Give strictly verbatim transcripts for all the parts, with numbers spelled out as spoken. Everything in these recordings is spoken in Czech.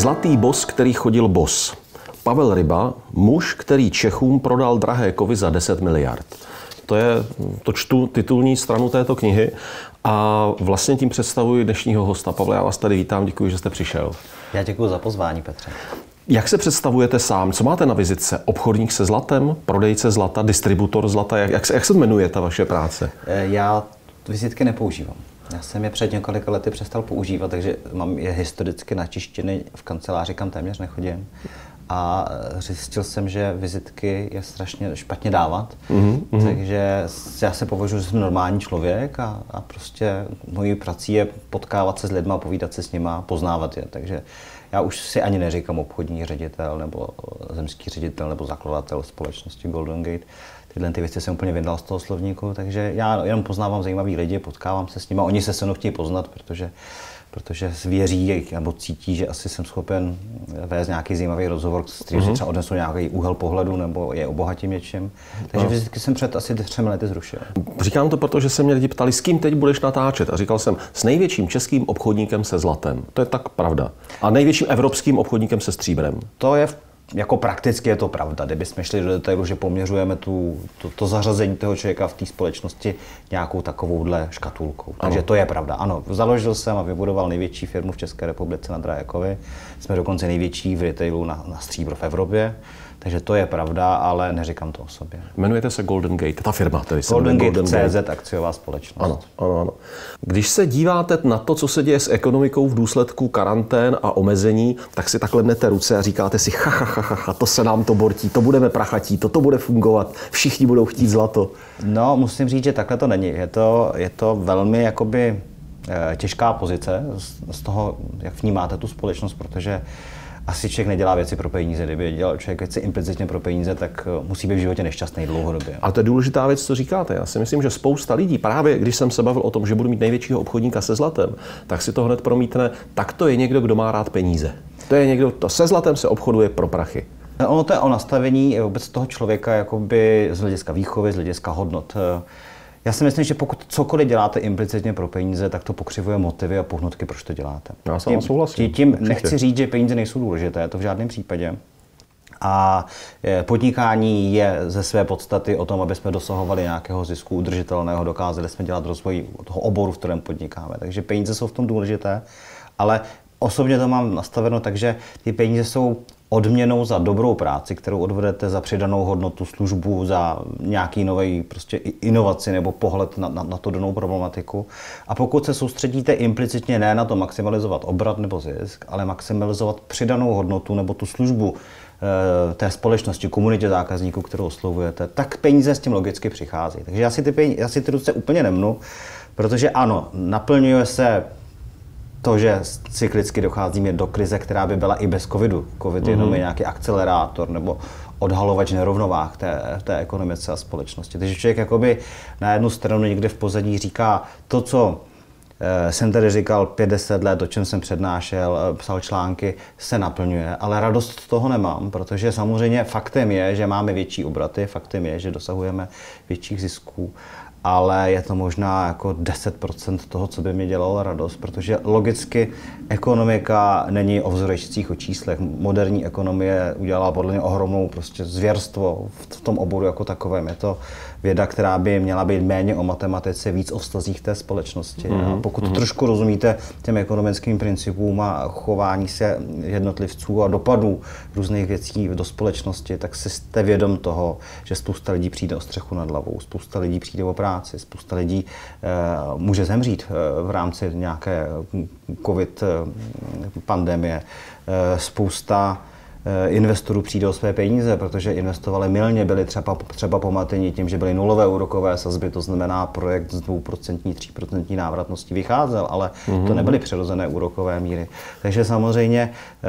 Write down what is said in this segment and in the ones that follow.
Zlatý bos, který chodil bos. Pavel Ryba, muž, který Čechům prodal drahé kovy za deset miliard. To je, to čtu titulní stranu této knihy a vlastně tím představuji dnešního hosta. Pavle, já vás tady vítám, děkuji, že jste přišel. Já děkuji za pozvání, Petře. Jak se představujete sám? Co máte na vizitce? Obchodník se zlatem, prodejce zlata, distributor zlata? Jak, jak, se, jak se jmenuje ta vaše práce? Já vizitky nepoužívám. Já jsem je před několika lety přestal používat, takže mám je historicky načištěny v kanceláři, kam téměř nechodím. A zjistil jsem, že vizitky je strašně špatně dávat, mm-hmm. takže já se považuji, že jsem normální člověk a, a prostě mojí prací je potkávat se s lidma, povídat se s nima, poznávat je. Takže já už si ani neříkám obchodní ředitel nebo zemský ředitel nebo zakladatel společnosti Golden Gate. Tyhle ty věci jsem úplně vydal z toho slovníku, takže já jenom poznávám zajímavý lidi, potkávám se s nimi, oni se se mnou chtějí poznat, protože protože věří nebo cítí, že asi jsem schopen vést nějaký zajímavý rozhovor, s kterým mm-hmm. si třeba odnesu nějaký úhel pohledu nebo je obohatím něčím. Takže no. vizitky jsem před asi třemi lety zrušil. Říkám to, protože se mě lidi ptali, s kým teď budeš natáčet. A říkal jsem, s největším českým obchodníkem se zlatem. To je tak pravda. A největším evropským obchodníkem se stříbrem. To je jako prakticky je to pravda, kdybychom šli do detailu, že poměřujeme tu, to, to zařazení toho člověka v té společnosti nějakou takovouhle škatulkou. Takže ano. To je pravda. Ano, založil jsem a vybudoval největší firmu v České republice na drahé kovy. Jsme dokonce největší v retailu na, na stříbro v Evropě. Takže to je pravda, ale neříkám to o sobě. Jmenujete se Golden Gate, ta firma tedy se Golden Gate Golden C Z, akciová společnost. Ano, ano, ano. Když se díváte na to, co se děje s ekonomikou v důsledku karantén a omezení, tak si takhle mnete ruce a říkáte si, ha, ha, ha, ha, to se nám to bortí, to budeme prachatí, to, to bude fungovat, všichni budou chtít zlato. No, musím říct, že takhle to není. Je to, je to velmi jakoby těžká pozice z toho, jak vnímáte tu společnost, protože asi člověk nedělá věci pro peníze. Kdyby dělal člověk věci implicitně pro peníze, tak musí být v životě nešťastný dlouhodobě. Ale to je důležitá věc, co říkáte. Já si myslím, že spousta lidí, právě když jsem se bavil o tom, že budu mít největšího obchodníka se zlatem, tak si to hned promítne, tak to je někdo, kdo má rád peníze. To je někdo, to se zlatem se obchoduje pro prachy. Ono to je o nastavení vůbec toho člověka jakoby z hlediska výchovy, z hlediska hodnot. Já si myslím, že pokud cokoliv děláte implicitně pro peníze, tak to pokřivuje motivy a pohnutky, proč to děláte. Já s vámi souhlasím. Tím určitě. Nechci říct, že peníze nejsou důležité, to v žádném případě. A podnikání je ze své podstaty o tom, aby jsme dosahovali nějakého zisku udržitelného, dokázali jsme dělat rozvoj toho oboru, v kterém podnikáme. Takže peníze jsou v tom důležité, ale osobně to mám nastaveno tak, že ty peníze jsou odměnou za dobrou práci, kterou odvedete, za přidanou hodnotu, službu, za nějaký nový prostě inovaci nebo pohled na, na, na tu danou problematiku. A pokud se soustředíte implicitně ne na to maximalizovat obrat nebo zisk, ale maximalizovat přidanou hodnotu nebo tu službu e, té společnosti, komunitě zákazníků, kterou oslovujete, tak peníze s tím logicky přichází. Takže já si ty, peníze, já si ty ruce úplně nemnu, protože ano, naplňuje se to, že cyklicky docházíme do krize, která by byla i bez covidu. Covid mm-hmm. jenom je nějaký akcelerátor nebo odhalovač nerovnovách té, té ekonomice a společnosti. Takže člověk jakoby na jednu stranu někde v pozadí říká to, co eh, jsem tady říkal pět deset let, o čem jsem přednášel, eh, psal články, se naplňuje, ale radost z toho nemám, protože samozřejmě faktem je, že máme větší obraty, faktem je, že dosahujeme větších zisků, ale je to možná jako deset procent toho, co by mi dělalo radost, protože logicky ekonomika není o vzorečcích, o číslech. Moderní ekonomie udělala podle mě ohromnou prostě zvěrstvo v tom oboru jako takovém. Je to věda, která by měla být méně o matematice, víc o vztazích té společnosti. Mm-hmm. A pokud mm-hmm. trošku rozumíte těm ekonomickým principům a chování se jednotlivců a dopadů různých věcí do společnosti, tak si jste vědom toho, že spousta lidí přijde o střechu nad hlavou, spousta lidí přijde o práci, spousta lidí e, může zemřít e, v rámci nějaké covid pandemie. E, spousta investorů přijde o své peníze, protože investovali mylně, byli třeba, třeba pomateni tím, že byly nulové úrokové sazby, to znamená projekt z dvě procenta, tři procenta návratnosti vycházel, ale mm-hmm. to nebyly přirozené úrokové míry. Takže samozřejmě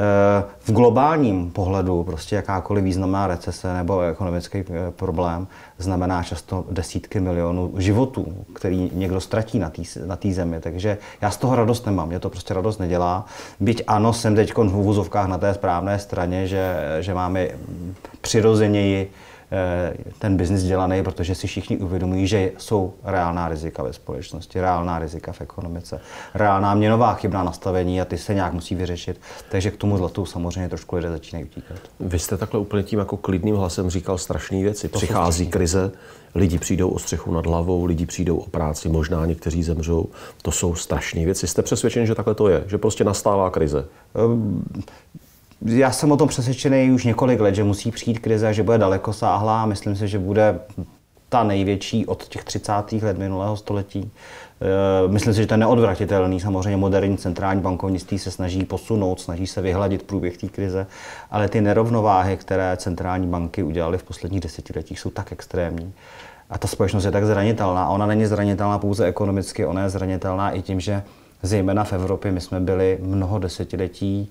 v globálním pohledu prostě jakákoliv významná recese nebo ekonomický problém znamená často desítky milionů životů, který někdo ztratí na té na té zemi. Takže já z toho radost nemám, mě to prostě radost nedělá. Byť ano, jsem teď v uvozovkách na té správné straně, že, že máme přirozeněji ten biznis dělaný, protože si všichni uvědomují, že jsou reálná rizika ve společnosti, reálná rizika v ekonomice, reálná měnová chybná nastavení a ty se nějak musí vyřešit. Takže k tomu zlatu samozřejmě trošku lidé začínají utíkat. Vy jste takhle úplně tím jako klidným hlasem říkal strašné věci. To přichází krize, lidi přijdou o střechu nad hlavou, lidi přijdou o práci, možná někteří zemřou. To jsou strašné věci. Jste přesvědčen, že takhle to je? Že prostě nastává krize? Já jsem o tom přesvědčený už několik let, že musí přijít krize, že bude dalekosáhlá. Myslím si, že bude ta největší od těch třicátých let minulého století. Myslím si, že to je neodvratitelný. Samozřejmě moderní centrální bankovnictví se snaží posunout, snaží se vyhladit průběh té krize, ale ty nerovnováhy, které centrální banky udělaly v posledních desetiletích, jsou tak extrémní. A ta společnost je tak zranitelná. A ona není zranitelná pouze ekonomicky, ona je zranitelná i tím, že zejména v Evropě my jsme byli mnoho desetiletí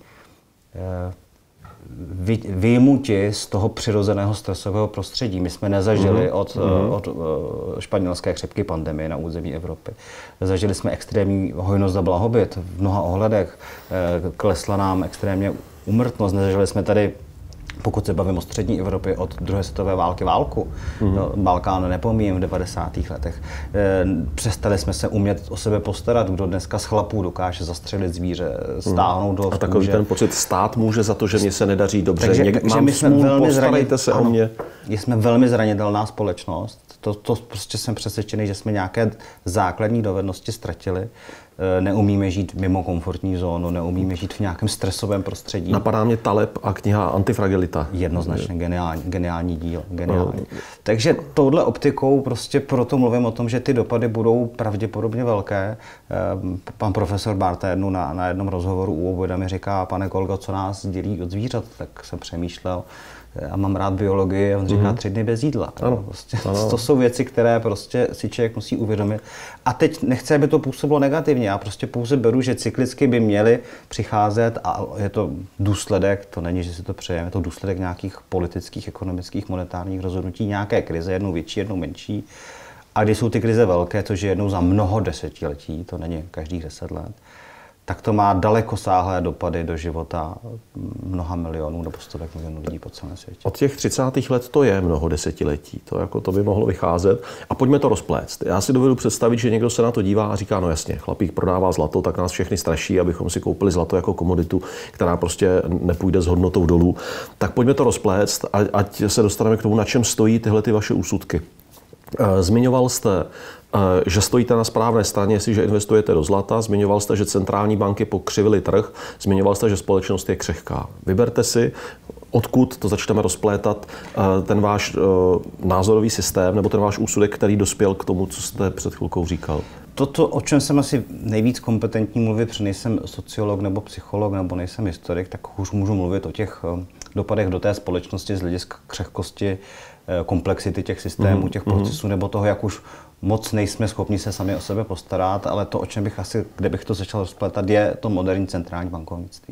vyjmuti z toho přirozeného stresového prostředí. My jsme nezažili od, mm. od španělské chřipky pandemie na území Evropy. Zažili jsme extrémní hojnost a blahobyt v mnoha ohledech. Klesla nám extrémně úmrtnost. Nezažili jsme tady, pokud se bavím o střední Evropě, od druhé světové války válku. Mm. Balkán nepomíjím v devadesátých letech. Přestali jsme se umět o sebe postarat, kdo dneska z chlapů dokáže zastřelit zvíře, stáhnout ho. A takový ten pocit, stát může za to, že mě se nedaří dobře. Takže, Něk, takže mám my jsme smůl, velmi postarejte se ano, o mě. Jsme velmi zranitelná společnost. To, to prostě jsem přesvědčený, že jsme nějaké základní dovednosti ztratili. Neumíme žít mimo komfortní zónu, neumíme žít v nějakém stresovém prostředí. Napadá mě Taleb a kniha Antifragilita. Jednoznačně geniální, geniální díl. Geniální. No. Takže touhle optikou prostě proto mluvím o tom, že ty dopady budou pravděpodobně velké. Pan profesor Barta jednou na, na jednom rozhovoru u oběda mi říká, pane kolego, co nás dělí od zvířat? Tak jsem přemýšlel. A mám rád biologii a on říká mm-hmm. tři dny bez jídla. Ano. Prostě, ano. To jsou věci, které prostě si člověk musí uvědomit. A teď nechci, aby to působilo negativně. Já prostě pouze beru, že cyklicky by měly přicházet a je to důsledek, to není, že si to přejeme, je to důsledek nějakých politických, ekonomických, monetárních rozhodnutí, nějaké krize, jednou větší, jednou menší. A když jsou ty krize velké, což je jednou za mnoho desetiletí, to není každých deset let, tak to má dalekosáhlé dopady do života mnoha milionů nebo stovek milionů lidí po celém světě. Od těch třicátých let to je mnoho desetiletí, to, jako to by mohlo vycházet. A pojďme to rozpléct. Já si dovedu představit, že někdo se na to dívá a říká, no jasně, chlapík prodává zlato, tak nás všechny straší, abychom si koupili zlato jako komoditu, která prostě nepůjde s hodnotou dolů. Tak pojďme to rozpléct, ať se dostaneme k tomu, na čem stojí tyhle ty vaše úsudky. Zmiňoval jste, že stojíte na správné straně, jestliže investujete do zlata. Zmiňoval jste, že centrální banky pokřivily trh. Zmiňoval jste, že společnost je křehká. Vyberte si, odkud to začneme rozplétat, ten váš názorový systém nebo ten váš úsudek, který dospěl k tomu, co jste před chvilkou říkal. Toto, o čem jsem asi nejvíc kompetentní mluvit, protože nejsem sociolog nebo psycholog nebo nejsem historik, tak už můžu mluvit o těch dopadech do té společnosti z hlediska křehkosti, komplexity těch systémů, těch procesů, nebo toho, jak už moc nejsme schopni se sami o sebe postarat, ale to, o čem bych asi, kde bych to začal rozplétat, je to moderní centrální bankovnictví.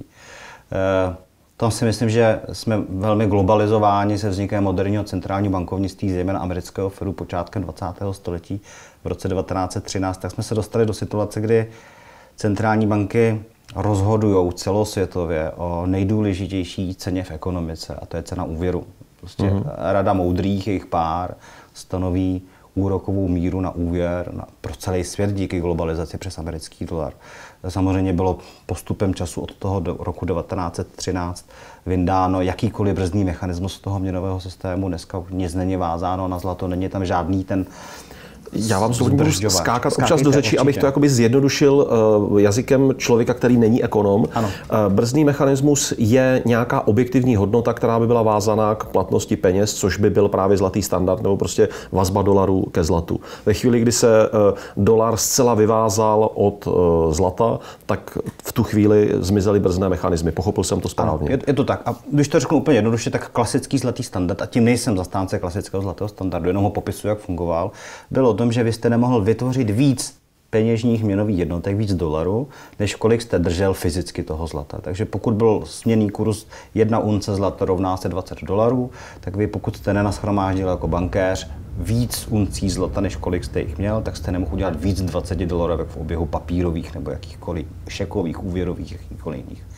Tam si myslím, že jsme velmi globalizováni se vznikem moderního centrálního bankovnictví, zejména amerického Fedu počátkem dvacátého století. V roce devatenáct set třináct tak jsme se dostali do situace, kdy centrální banky rozhodují celosvětově o nejdůležitější ceně v ekonomice, a to je cena úvěru. Prostě mm-hmm. Rada moudrých, jejich pár, stanoví úrokovou míru na úvěr na, pro celý svět díky globalizaci přes americký dolar. Samozřejmě bylo postupem času od toho do roku devatenáct set třináct vyndáno jakýkoliv brzdný mechanismus toho měnového systému. Dneska už nic není vázáno na zlato, není tam žádný ten Já vám to budu skákat občas do řeči, určitě. Abych to jakoby zjednodušil uh, jazykem člověka, který není ekonom. Ano. Uh, brzdný mechanismus je nějaká objektivní hodnota, která by byla vázaná k platnosti peněz, což by byl právě zlatý standard, nebo prostě vazba dolaru ke zlatu. Ve chvíli, kdy se uh, dolar zcela vyvázal od uh, zlata, tak v tu chvíli zmizely brzdné mechanismy. Pochopil jsem to správně. Ano, je, je to tak. A když to řeknu úplně jednoduše, tak klasický zlatý standard, a tím nejsem zastánce klasického zlatého standardu, jenom ho popisuju, jak fungoval, bylo o tom, že vy jste nemohl vytvořit víc peněžních měnových jednotek, víc dolarů, než kolik jste držel fyzicky toho zlata. Takže pokud byl směnný kurz jedna unce zlata rovná se dvacet dolarů, tak vy pokud jste nenashromáždil jako bankéř víc uncí zlata, než kolik jste jich měl, tak jste nemohl udělat víc dvacet dolarů v oběhu papírových nebo jakýchkoliv šekových, úvěrových, jakýchkoliv jiných.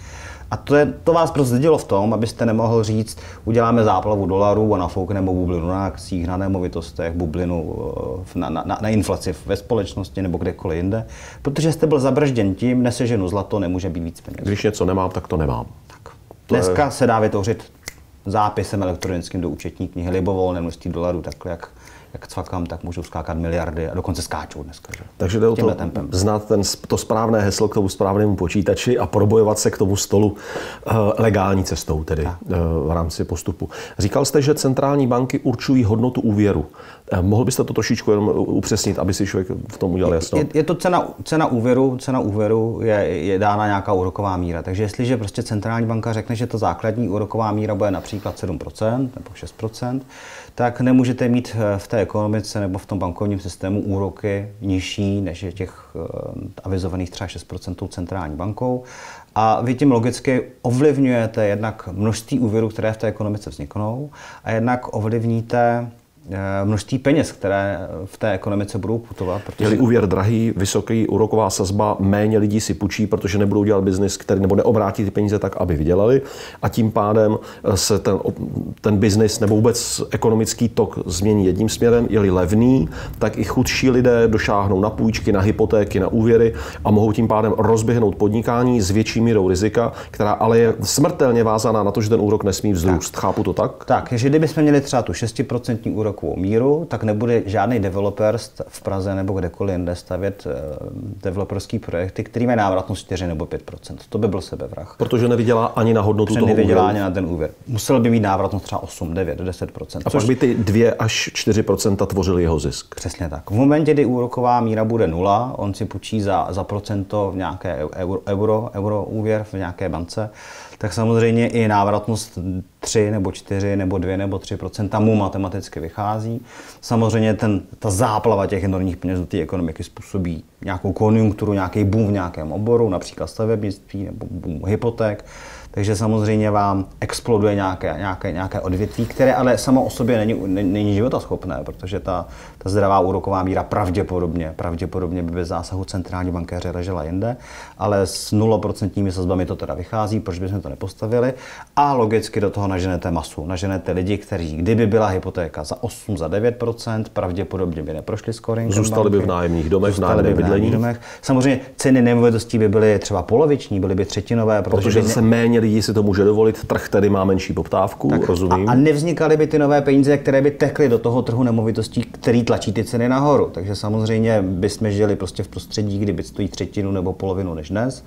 A to, je, to vás prozdědilo v tom, abyste nemohl říct, uděláme záplavu dolarů a nafoukneme bublinu na akcích, na nemovitostech, bublinu na, na, na inflaci ve společnosti nebo kdekoliv jinde, protože jste byl zabržděn tím, neseženu zlato, nemůže být víc peněz. Když něco nemám, tak to nemám. Tak. Dneska je... se dá vytvořit zápisem elektronickým do účetní knihy libovolné množství dolarů, takhle jak jak cvakám, tak můžou skákat miliardy a dokonce skáčou dneska. Že? Takže jde o to tempem. znát ten, to správné heslo k tomu správnému počítači a probojovat se k tomu stolu uh, legální cestou, tedy uh, v rámci postupu. Říkal jste, že centrální banky určují hodnotu úvěru. Uh, mohl byste to trošičku jenom upřesnit, aby si člověk v tom udělal jasno? Je, je to cena, cena úvěru, cena úvěru je, je dána nějaká úroková míra. Takže jestliže prostě centrální banka řekne, že ta základní úroková míra bude například sedm procent nebo šest procent, tak nemůžete mít v té ekonomice nebo v tom bankovním systému úroky nižší, než je těch avizovaných třeba šest procent centrální bankou. A vy tím logicky ovlivňujete jednak množství úvěrů, které v té ekonomice vzniknou, a jednak ovlivníte množství peněz, které v té ekonomice budou putovat. Protože... Je-li úvěr drahý, vysoký úroková sazba, méně lidí si půjčí, protože nebudou dělat biznis, který nebo neobrátí ty peníze tak, aby vydělali, a tím pádem se ten, ten biznis nebo vůbec ekonomický tok změní jedním směrem. Je-li levný, tak i chudší lidé došáhnou na půjčky, na hypotéky, na úvěry a mohou tím pádem rozběhnout podnikání s větší mírou rizika, která ale je smrtelně vázaná na to, že ten úrok nesmí vzrůst. Tak. Chápu to tak? Tak, že kdybychom měli třeba tu šestiprocentní úrok míru, tak nebude žádný developer v Praze nebo kdekoliv jinde stavět developerský projekty, který mají návratnost čtyři nebo pět procent. To by byl sebevrah. Protože nevydělá ani na hodnotu Protože toho nevydělá úvěru. ani na ten úvěr. Musel by mít návratnost třeba osm, devět, deset procent. A což... pak by ty dvě až čtyři procenta tvořily jeho zisk. Přesně tak. V momentě, kdy úroková míra bude nula, on si půjčí za, za procento v nějaké euro, euro, euro úvěr v nějaké bance, tak samozřejmě i návratnost tři nebo čtyři nebo dva nebo tři procenta mu matematicky vychází. Samozřejmě ten, ta záplava těch enormních peněz do té ekonomiky způsobí nějakou konjunkturu, nějaký boom v nějakém oboru, například stavebnictví nebo boom hypoték. Takže samozřejmě vám exploduje nějaké, nějaké, nějaké odvětví, které ale samo o sobě není, není životaschopné, protože ta, ta zdravá úroková míra pravděpodobně, pravděpodobně by bez zásahu centrální bankéře ležela jinde, ale s nulaprocentními sazbami to teda vychází, proč bychom to nepostavili, a logicky do toho naženete masu. Naženete lidi, kteří, kdyby byla hypotéka za osm, za devět procent, pravděpodobně by neprošli scoringem. Zůstali by v nájemních domech, v nájemných bydlení. Domech. Samozřejmě ceny nemovitostí by byly třeba poloviční, byly by třetinové, protože, protože se méně lidí si to může dovolit, trh tedy má menší poptávku, tak, rozumím. A, a nevznikaly by ty nové peníze, které by tekly do toho trhu nemovitostí, který tlačí ty ceny nahoru. Takže samozřejmě bychom žili prostě v prostředí, kdy by stojí třetinu nebo polovinu než dnes.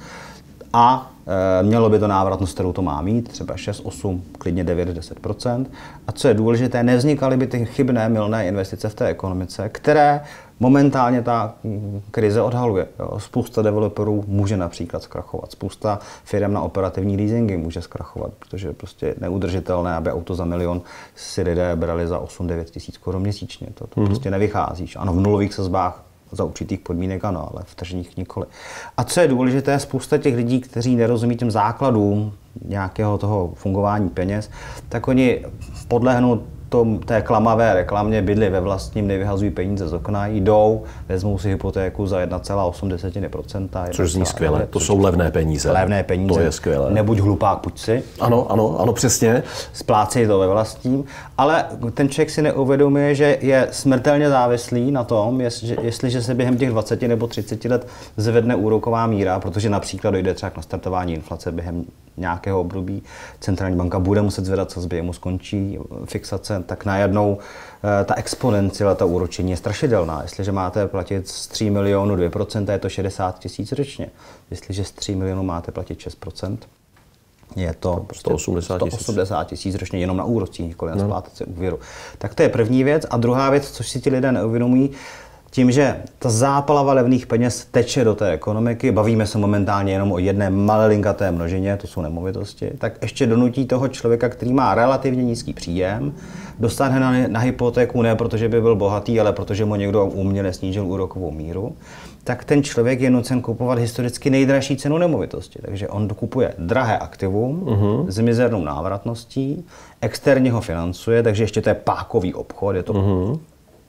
A e, mělo by to návratnost, kterou to má mít, třeba šest, osm, klidně devět, deset procent. A co je důležité, nevznikaly by ty chybné, mylné investice v té ekonomice, které momentálně ta krize odhaluje. Jo. Spousta developerů může například zkrachovat. Spousta firm na operativní leasingy může zkrachovat, protože je prostě neudržitelné, aby auto za milion si lidé brali za osm devět tisíc korun měsíčně. To, to mm-hmm. prostě nevychází. Ano, v nulových sazbách za určitých podmínek ano, ale v tržních nikoli. A co je důležité, spousta těch lidí, kteří nerozumí těm základům nějakého toho fungování peněz, tak oni podlehnou tom, té klamavé reklamě, bydlí ve vlastním, nevyhazují peníze z okna, jdou, vezmou si hypotéku za jedna celá osm procenta. Což zní skvěle, to jsou levné peníze. Levné peníze. To je skvělé. Nebuď hlupák, půjč si. Ano, ano, ano, přesně. Splácej to ve vlastním, ale ten člověk si neuvědomuje, že je smrtelně závislý na tom, jestliže se během těch dvacet nebo třicet let zvedne úroková míra, protože například dojde třeba k nastartování inflace během nějakého období, centrální banka bude muset zvedat sazby, jemu skončí fixace, tak najednou ta exponenciálita, ta úročení je strašidelná. Jestliže máte platit z tří milionů dvě procenta, je to šedesát tisíc ročně. Jestliže z tří milionů máte platit šest procent, je to sto osmdesát tisíc ročně jenom na úrocích, nikoli na splátce úvěru. Tak to je první věc. A druhá věc, což si ti lidé neuvědomují, tím, že ta záplava levných peněz teče do té ekonomiky, bavíme se momentálně jenom o jedné malilinkaté množině, to jsou nemovitosti, tak ještě donutí toho člověka, který má relativně nízký příjem, dostane na, na hypotéku ne protože by byl bohatý, ale protože mu někdo uměle snížil úrokovou míru, tak ten člověk je nucen kupovat historicky nejdražší cenu nemovitosti. Takže on dokupuje drahé aktivum uh-huh. s mizernou návratností, externě ho financuje, takže ještě to je pákový obchod, je to uh-huh.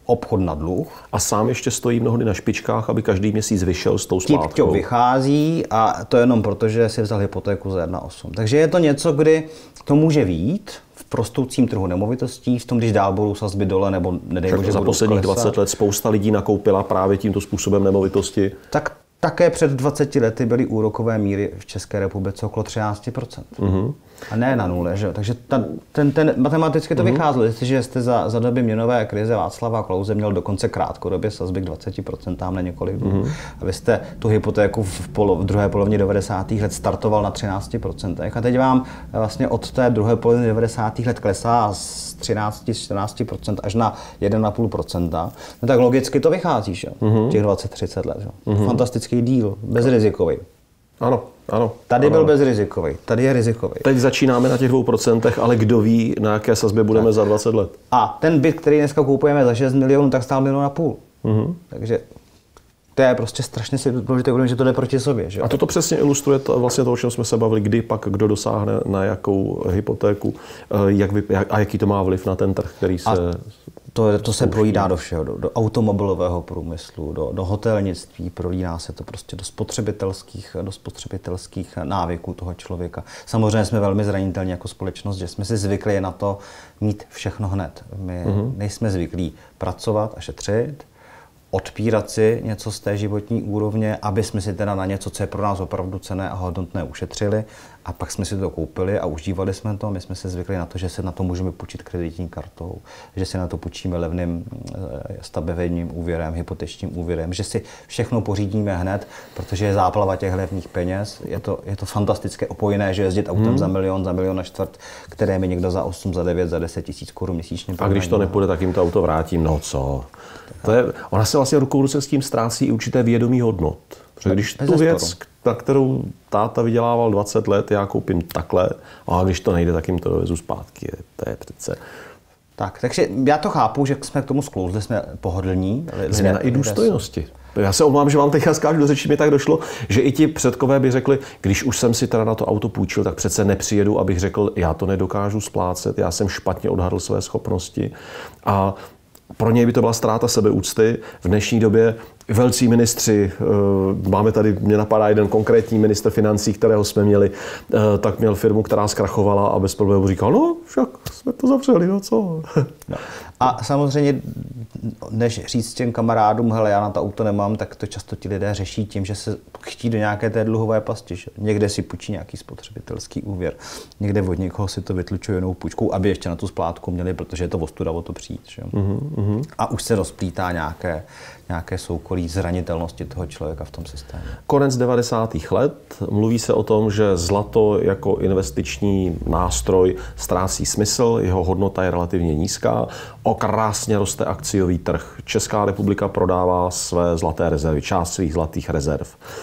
obchod na dluh. A sám ještě stojí mnohdy na špičkách, aby každý měsíc vyšel s tou splátkou. Tip vychází a to jenom proto, že si vzal hypotéku za jedna celá osm. Takže je to něco, kdy to může vyjít v prostoucím trhu nemovitostí, v tom, když dál budou sazby dole nebo nedej bože za budou posledních klesat. dvacet let spousta lidí nakoupila právě tímto způsobem nemovitosti. Tak také před dvaceti lety byly úrokové míry v České republice okolo třináct procent. Mm-hmm. A ne na nule, že jo? Takže ta, ten, ten, matematicky to mm-hmm. vycházelo. Jestliže jste za, za doby měnové krize Václava Klause měl dokonce krátkodobě sazby k dvaceti procentům na několik dnů. Mm-hmm. A vy jste tu hypotéku v, polo, v druhé polovině devadesátých let startoval na třináct procent. A teď vám vlastně od té druhé poloviny devadesátých let klesá z třináct až čtrnáct procent až na jedna celá pět procenta. No tak logicky to vychází, že? Mm-hmm. Těch dvacet třicet let. Že? Mm-hmm. Fantastický díl, bezrizikový. Ano, ano. Tady ano. byl bezrizikový, tady je rizikový. Teď začínáme na těch dvou procentech, ale kdo ví, na jaké sazbě budeme tak za dvacet let. A ten byt, který dneska kupujeme za šest milionů, tak stál milion a půl. Mm-hmm. Takže to je prostě strašně si důležité, že to jde proti sobě. Že? A toto přesně ilustruje to, vlastně to, o čem jsme se bavili, kdy pak kdo dosáhne na jakou hypotéku jak vy, jak, a jaký to má vliv na ten trh, který se... A to, to se prolíná do všeho, do, do automobilového průmyslu, do, do hotelnictví, prolíná se to prostě do spotřebitelských, do spotřebitelských návyků toho člověka. Samozřejmě jsme velmi zranitelní jako společnost, že jsme si zvykli na to mít všechno hned. My mm-hmm. nejsme zvyklí pracovat a šetřit, odpírat si něco z té životní úrovně, aby jsme si teda na něco, co je pro nás opravdu cenné a hodnotné, ušetřili a pak jsme si to koupili a užívali jsme to. My jsme se zvykli na to, že se na to můžeme půjčit kreditní kartou, že si na to půjčíme levným stavebním úvěrem, hypotečním úvěrem, že si všechno pořídíme hned, protože je záplava těch levných peněz. Je to, je to fantastické opojné, že jezdit autem hmm. za milion, za milion a čtvrt, které mi někdo za osm, za devět, za deset tisíc korun měsíčně. A když to nepůjde, tak jim to auto vrátím. No co? To je, ona se vlastně rukou ruce s tím ztrácí i určité vědomí hodnot. Protože když tu věc, na kterou táta vydělával dvacet let, já koupím takhle, a když to nejde, tak jim to dovezu zpátky. To je přece... Tak, takže já to chápu, že jsme k tomu sklouzli, jsme pohodlní. Změna i důstojnosti. Já se omlám, že vám teďka skážu do řeči, mi tak došlo, že i ti předkové by řekli, když už jsem si teda na to auto půjčil, tak přece nepřijedu, abych řekl, já to nedokážu splácet, já jsem špatně odhadl své schopnosti. A pro něj by to byla ztráta sebeúcty. V dnešní době velcí ministři, máme tady, mě napadá jeden konkrétní ministr financí, kterého jsme měli, tak měl firmu, která zkrachovala a bez problémů říkal, no však jsme to zavřeli, no co? No. A samozřejmě, než říct těm kamarádům, hele, já na to auto nemám, tak to často ti lidé řeší tím, že se chtí do nějaké té dluhové pasti. Že? Někde si půjčí nějaký spotřebitelský úvěr, někde od někoho si to vytlučuje jinou půjčkou, aby ještě na tu splátku měli, protože je to ostuda o to přijít. Že? Mm-hmm. A už se rozplítá nějaké, nějaké soukolí zranitelnosti toho člověka v tom systému. Konec devadesátých let, mluví se o tom, že zlato jako investiční nástroj ztrácí smysl, jeho hodnota je relativně nízká, o krásně roste akciový trh. Česká republika prodává své zlaté rezervy, část svých zlatých rezerv.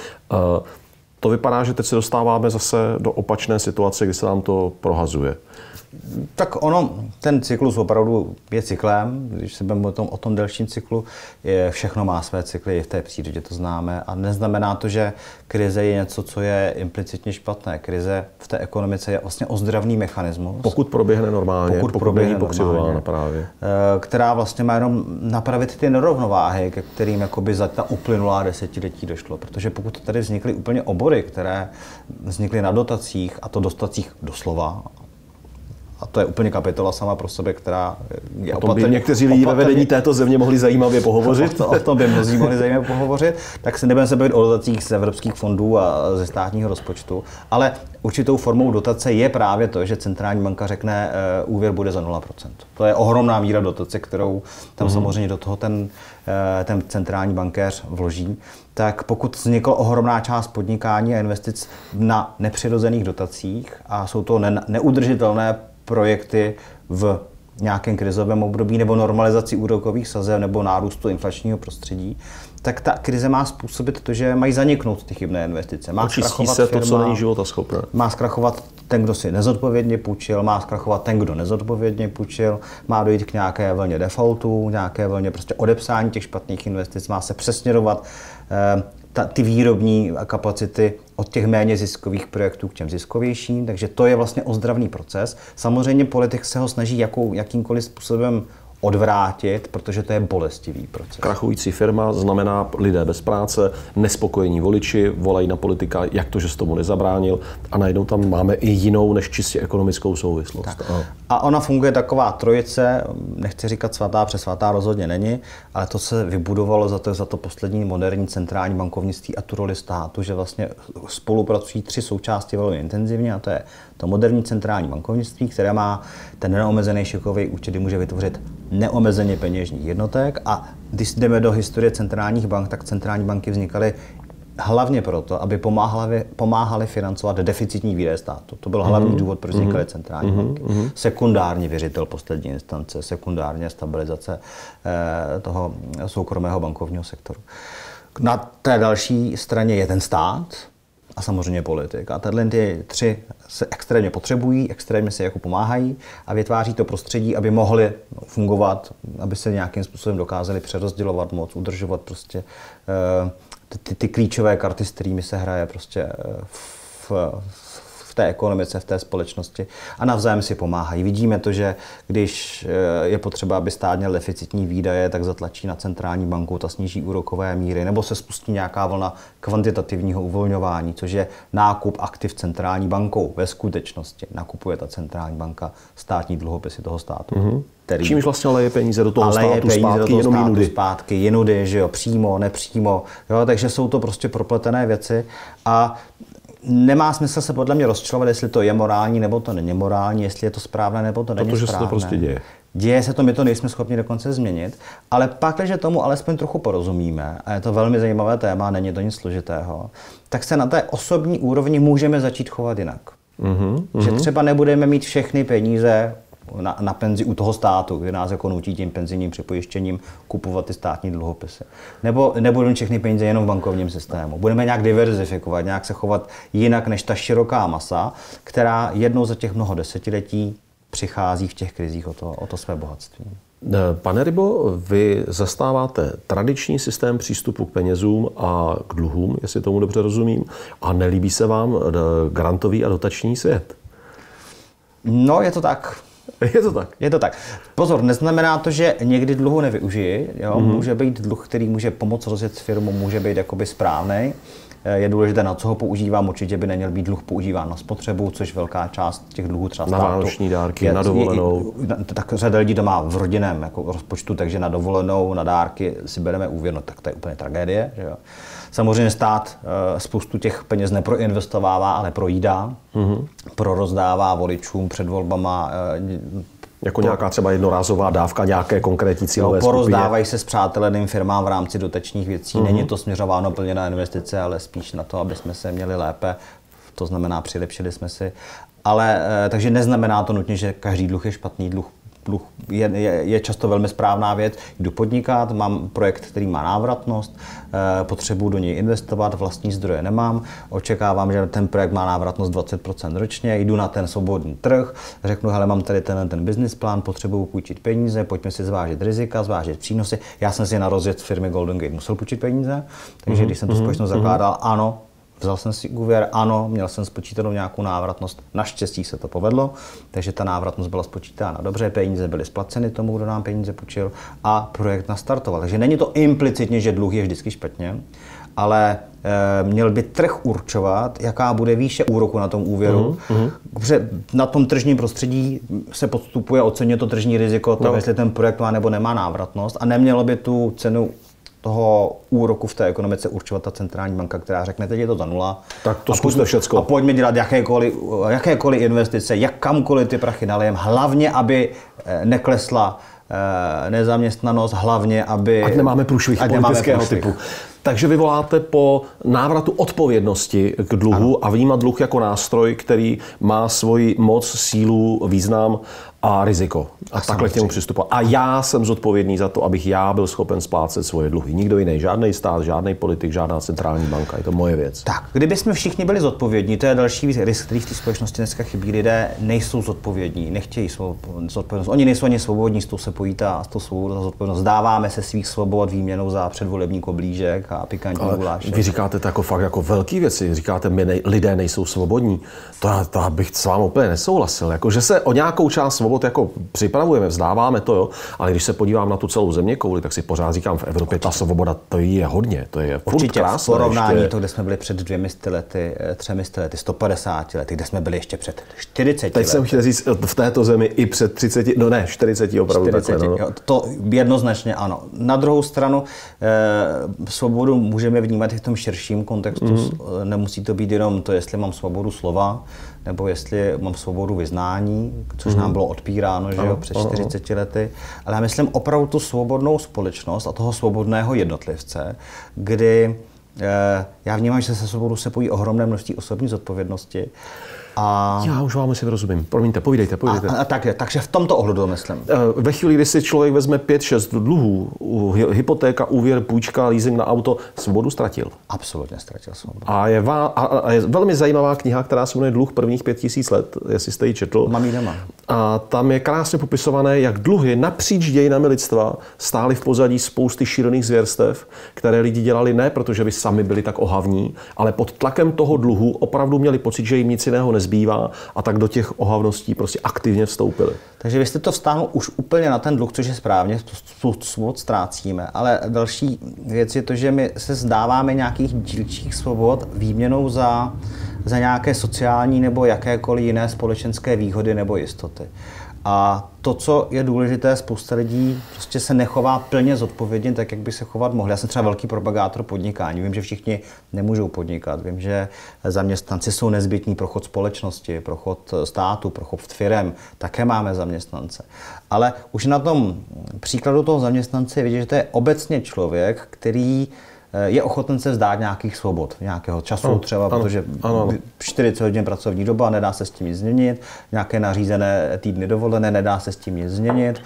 To vypadá, že teď se dostáváme zase do opačné situace, kdy se nám to prohazuje. Tak ono, ten cyklus opravdu je cyklem, když se bavíme o tom, o tom delším cyklu, je, všechno má své cykly, i v té přírodě to známe a neznamená to, že krize je něco, co je implicitně špatné. Krize v té ekonomice je vlastně ozdravný mechanismus. Pokud proběhne normálně, pokud, pokud proběhne není pokřivována právě. Která vlastně má jenom napravit ty nerovnováhy, ke kterým jakoby za ta uplynulá desetiletí došlo. Protože pokud tady vznikly úplně obory, které vznikly na dotacích, a to dotacích doslova, a to je úplně kapitola sama pro sebe, která je o tom by někteří lidi ve vedení této země mohli zajímavě pohovořit. O tom by mnozí mohli zajímavě pohovořit. Tak se nebudeme se bavit o dotacích z evropských fondů a ze státního rozpočtu. Ale určitou formou dotace je právě to, že centrální banka řekne, uh, úvěr bude za nula procent. To je ohromná míra dotace, kterou tam mm. samozřejmě do toho ten, uh, ten centrální bankéř vloží. Tak pokud vznikla ohromná část podnikání a investic na nepřirozených dotacích a jsou to ne- neudržitelné projekty v nějakém krizovém období nebo normalizaci úrokových sazeb nebo nárůstu inflačního prostředí, tak ta krize má způsobit to, že mají zaniknout ty chybné investice. Má Očistí se firma, to, co není životaschopné. Má zkrachovat ten, kdo si nezodpovědně půjčil, má zkrachovat ten, kdo nezodpovědně půjčil, má dojít k nějaké vlně defaultu, nějaké vlně prostě odepsání těch špatných investic, má se přesměrovat eh, ta, ty výrobní kapacity od těch méně ziskových projektů k těm ziskovějším, takže to je vlastně ozdravný proces. Samozřejmě politik se ho snaží jakou, jakýmkoliv způsobem odvrátit, protože to je bolestivý proces. Krachující firma znamená lidé bez práce, nespokojení voliči, volají na politika, jak to, že se tomu nezabránil, a najednou tam máme i jinou než čistě ekonomickou souvislost. Tak. A ona funguje taková trojice, nechci říkat svatá, přes svatá rozhodně není, ale to se vybudovalo za to, za to poslední moderní centrální bankovnictví a tu roli státu, že vlastně spolupracují tři součásti velmi intenzivně, a to je to moderní centrální bankovnictví, které má ten neomezený šikový účet, kdy může vytvořit neomezeně peněžních jednotek, a když jdeme do historie centrálních bank, tak centrální banky vznikaly hlavně proto, aby pomáhali, pomáhali financovat deficitní výdaje státu. To byl hlavní mm-hmm. důvod, proč vznikaly mm-hmm. centrální mm-hmm. banky. Sekundární věřitel poslední instance, sekundárně stabilizace eh, toho soukromého bankovního sektoru. Na té další straně je ten stát a samozřejmě politik. A tyhle ty tři se extrémně potřebují, extrémně se jako pomáhají a vytváří to prostředí, aby mohli fungovat, aby se nějakým způsobem dokázali přerozdělovat moc, udržovat prostě eh, Ty, ty klíčové karty, s kterými se hraje prostě v, v té ekonomice, v té společnosti, a navzájem si pomáhají. Vidíme to, že když je potřeba, aby stát měl deficitní výdaje, tak zatlačí na centrální banku, ta sníží úrokové míry, nebo se spustí nějaká vlna kvantitativního uvolňování, což je nákup aktiv centrální bankou. Ve skutečnosti nakupuje ta centrální banka státní dluhopisy toho státu. Mm-hmm. Který... Čímž vlastně leje peníze do toho státu peníze zpátky, do toho jenom státu jinudy. Zpátky, jinudy, že jo, přímo, nepřímo. Jo, takže jsou to prostě propletené věci a nemá smysl se podle mě rozčilovat, jestli to je morální nebo to není morální, jestli je to správné nebo to není Protože správné. Protože se to prostě děje. Děje se to, my to nejsme schopni dokonce změnit, ale pak, když tomu alespoň trochu porozumíme, a je to velmi zajímavé téma, není to nic složitého, tak se na té osobní úrovni můžeme začít chovat jinak. Mm-hmm, že třeba nebudeme mít všechny peníze Na, na penzi u toho státu, kde nás jako nutí tím penzijním připojištěním kupovat ty státní dluhopisy. Nebo nebudeme všechny peníze jenom v bankovním systému. Budeme nějak diverzifikovat, nějak se chovat jinak než ta široká masa, která jednou za těch mnoho desetiletí přichází v těch krizích o to, o to své bohatství. Pane Rybo, vy zastáváte tradiční systém přístupu k penězům a k dluhům, jestli tomu dobře rozumím, a nelíbí se vám grantový a dotační svět? No, je to tak. Je to tak. Je to tak. Pozor, neznamená to, že někdy dluhu nevyužiji. Jo? Mm-hmm. Může být dluh, který může pomoct rozjet firmu, může být jakoby správnej. Je důležité, na co ho používám. Určitě by neměl být dluh používán na spotřebu, což velká část těch dluhů třeba na vánoční dárky, je, na dovolenou. Tak řada lidí to má v rodinném jako rozpočtu, takže na dovolenou, na dárky si bereme úvěr, no tak to je úplně tragédie. Že jo? Samozřejmě stát spoustu těch peněz neproinvestovává, ale projídá, mm-hmm. prorozdává voličům před volbama. Jako po, nějaká třeba jednorázová dávka, nějaké konkrétní cílové skupině. Porozdávají se spřáteleným firmám v rámci dotačních věcí. Mm-hmm. Není to směřováno plně na investice, ale spíš na to, aby jsme se měli lépe. To znamená, přilepšili jsme si. Ale takže neznamená to nutně, že každý dluh je špatný dluh. Dluh je, je, je často velmi správná věc. Jdu podnikat, mám projekt, který má návratnost, e, potřebuji do něj investovat, vlastní zdroje nemám, očekávám, že ten projekt má návratnost dvacet procent ročně, jdu na ten svobodný trh, řeknu, hele, mám tady ten, ten business plán, potřebuji půjčit peníze, pojďme si zvážit rizika, zvážit přínosy. Já jsem si na rozjezd firmy Golden Gate musel půjčit peníze, takže mm-hmm. když jsem tu společnost mm-hmm. zakládal, ano, vzal jsem si úvěr, ano, měl jsem spočítanou nějakou návratnost, naštěstí se to povedlo, takže ta návratnost byla spočítána dobře, peníze byly splaceny tomu, kdo nám peníze půjčil a projekt nastartoval. Takže není to implicitně, že dluh je vždycky špatně, ale e, měl by trh určovat, jaká bude výše úroku na tom úvěru, mm-hmm. protože na tom tržním prostředí se podstupuje, oceňuje to tržní riziko, no. jestli ten projekt má nebo nemá návratnost a nemělo by tu cenu toho úroku v té ekonomice určovat ta centrální banka, která řekne, teď je to za nula. Tak to zkuste všecko. A pojďme dělat jakékoliv, jakékoliv investice, jak kamkoliv ty prachy nalijem, hlavně, aby neklesla nezaměstnanost, hlavně, aby... Ať nemáme průšvih politického typu. Takže vy voláte po návratu odpovědnosti k dluhu ano. a vnímat dluh jako nástroj, který má svoji moc, sílu, význam a riziko. A, a takhle k němu přistupovat. A já jsem zodpovědný za to, abych já byl schopen splácet svoje dluhy. Nikdo jiný, žádný stát, žádný politik, žádná centrální banka. Je to moje věc. Tak, kdyby jsme všichni byli zodpovědní, to je další risk, který v té společnosti dneska chybí. Lidé nejsou zodpovědní, nechtějí zodpovědnost. Oni nejsou ani svobodní, s tou se pojí ta, s tou svobodou zodpovědnost. Zdáváme se svých svobod výměnou za předvolební koblížek a pikantní gulášek. Vy říkáte to jako fakt jako velký věci. Říkáte, my nej, lidé nejsou svobodní. To, to bych s vámi úplně nesouhlasil. Jako, že se o nějakou část svobody svobod jako připravujeme, vzdáváme to, jo, ale když se podívám na tu celou zeměkouli, tak si pořád říkám, v Evropě ta svoboda, to je hodně, to je furt určitě krásné. V porovnání ještě. to, kde jsme byli před dvěmi lety, třemi lety, sto padesáti lety, kde jsme byli ještě před čtyřiceti Teď lety. jsem chtěl říct, v této zemi i před třiceti, no ne, čtyřiceti opravdu čtyřiceti, takhle, no. jo, to jednoznačně ano. Na druhou stranu eh, svobodu můžeme vnímat i v tom širším kontextu. Mm. Nemusí to být jenom to, jestli mám svobodu slova, nebo jestli mám svobodu vyznání, což mm. nám bylo odpíráno, že jo, před čtyřiceti lety. Ale já myslím opravdu tu svobodnou společnost a toho svobodného jednotlivce, kdy eh, já vnímám, že se svobodu se pojí ohromné množství osobní zodpovědnosti. A... Já už vám asi rozumím. Promiňte, povídejte, povídejte. A, a tak, takže v tomto ohledu to myslím. Ve chvíli, kdy si člověk vezme pět šest dluhů, hypotéka, úvěr, půjčka, leasing na auto, svobodu ztratil. Absolutně ztratil svobodu. A je, vá, a, a je velmi zajímavá kniha, která se jmenuje Dluh prvních pět tisíc let, jestli jste ji četl. Mám ji doma. A tam je krásně popisované, jak dluhy napříč dějinami lidstva stály v pozadí spousty šílených zvěrstev, které lidi dělali ne, protože by sami byli tak ohavní, ale pod tlakem toho dluhu opravdu měli pocit, že jim nic jiného nezbývá a tak do těch ohavností prostě aktivně vstoupili. Takže vy jste to vztáhnul už úplně na ten dluh, což je správně, tu svobod ztrácíme, ale další věc je to, že my se zdáváme nějakých dílčích svobod výměnou za, za nějaké sociální nebo jakékoliv jiné společenské výhody nebo jistoty. A to, co je důležité, spousta lidí prostě se nechová plně zodpovědně tak, jak by se chovat mohli. Já jsem třeba velký propagátor podnikání. Vím, že všichni nemůžou podnikat. Vím, že zaměstnanci jsou nezbytní pro chod společnosti, pro chod státu, pro chod firem. Také máme zaměstnance. Ale už na tom příkladu toho zaměstnance je vidět, že to je obecně člověk, který je ochoten se vzdát nějakých svobod, nějakého času ano, třeba, ano, protože ano. čtyřicet hodin pracovní doba, nedá se s tím nic změnit, nějaké nařízené týdny dovolené, nedá se s tím nic změnit.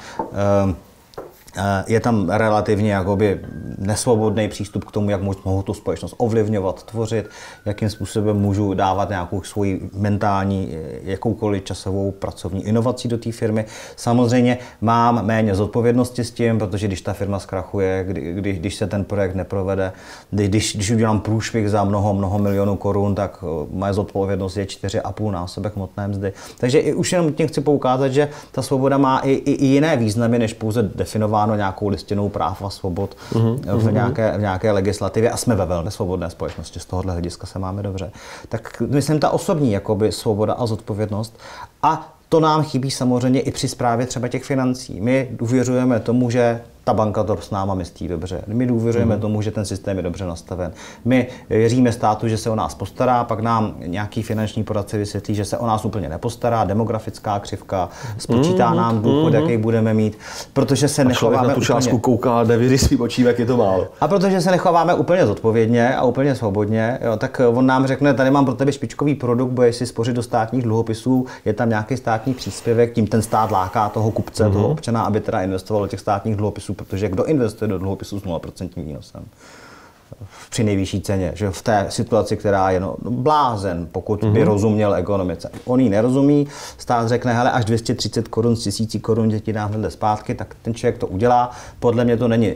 Je tam relativně jakoby nesvobodný přístup k tomu, jak mohu tu společnost ovlivňovat, tvořit, jakým způsobem můžu dávat nějakou svoji mentální, jakoukoliv časovou pracovní inovaci do té firmy. Samozřejmě mám méně zodpovědnosti s tím, protože když ta firma zkrachuje, kdy, kdy, když se ten projekt neprovede, když, když udělám průšvih za mnoho, mnoho milionů korun, tak moje zodpovědnost je čtyři a půl násobek hmotné mzdy. Takže i už jenom tím chci poukázat, že ta svoboda má i, i, i jiné významy, než pouze definovat nějakou listinou práv a svobod uh-huh, v, nějaké, v nějaké legislativě a jsme ve velmi svobodné společnosti, z tohohle hlediska se máme dobře. Tak myslím ta osobní jakoby svoboda a zodpovědnost a to nám chybí samozřejmě i při správě třeba těch financí. My důvěřujeme tomu, že ta banka to s náma myslí dobře. My důvěřujeme mm. tomu, že ten systém je dobře nastaven. My věříme státu, že se o nás postará, pak nám nějaký finanční poradce vysvětlí, že se o nás úplně nepostará, demografická křivka, spočítá mm. nám důchod, mm. jaký budeme mít, protože se a nechováme na tu částku úplně... kouká, nevěří svým očím, jak je to málo. A protože se nechováme úplně zodpovědně a úplně svobodně, jo, tak on nám řekne, tady mám pro tebe špičkový produkt, budeš si spořit do státních dluhopisů, je tam nějaký státní příspěvek, tím ten stát láká toho kupce, mm. toho občana, aby teda investoval do těch státních dluhopisů, protože kdo investuje do dluhopisů s nula procent výnosem při nejvyšší ceně, že v té situaci, která je no, blázen, pokud mm-hmm. by rozuměl ekonomice. On jí nerozumí, stát řekne, hele, až dvě stě třicet korun z tisíci korun ti dám hned zpátky, tak ten člověk to udělá. Podle mě to není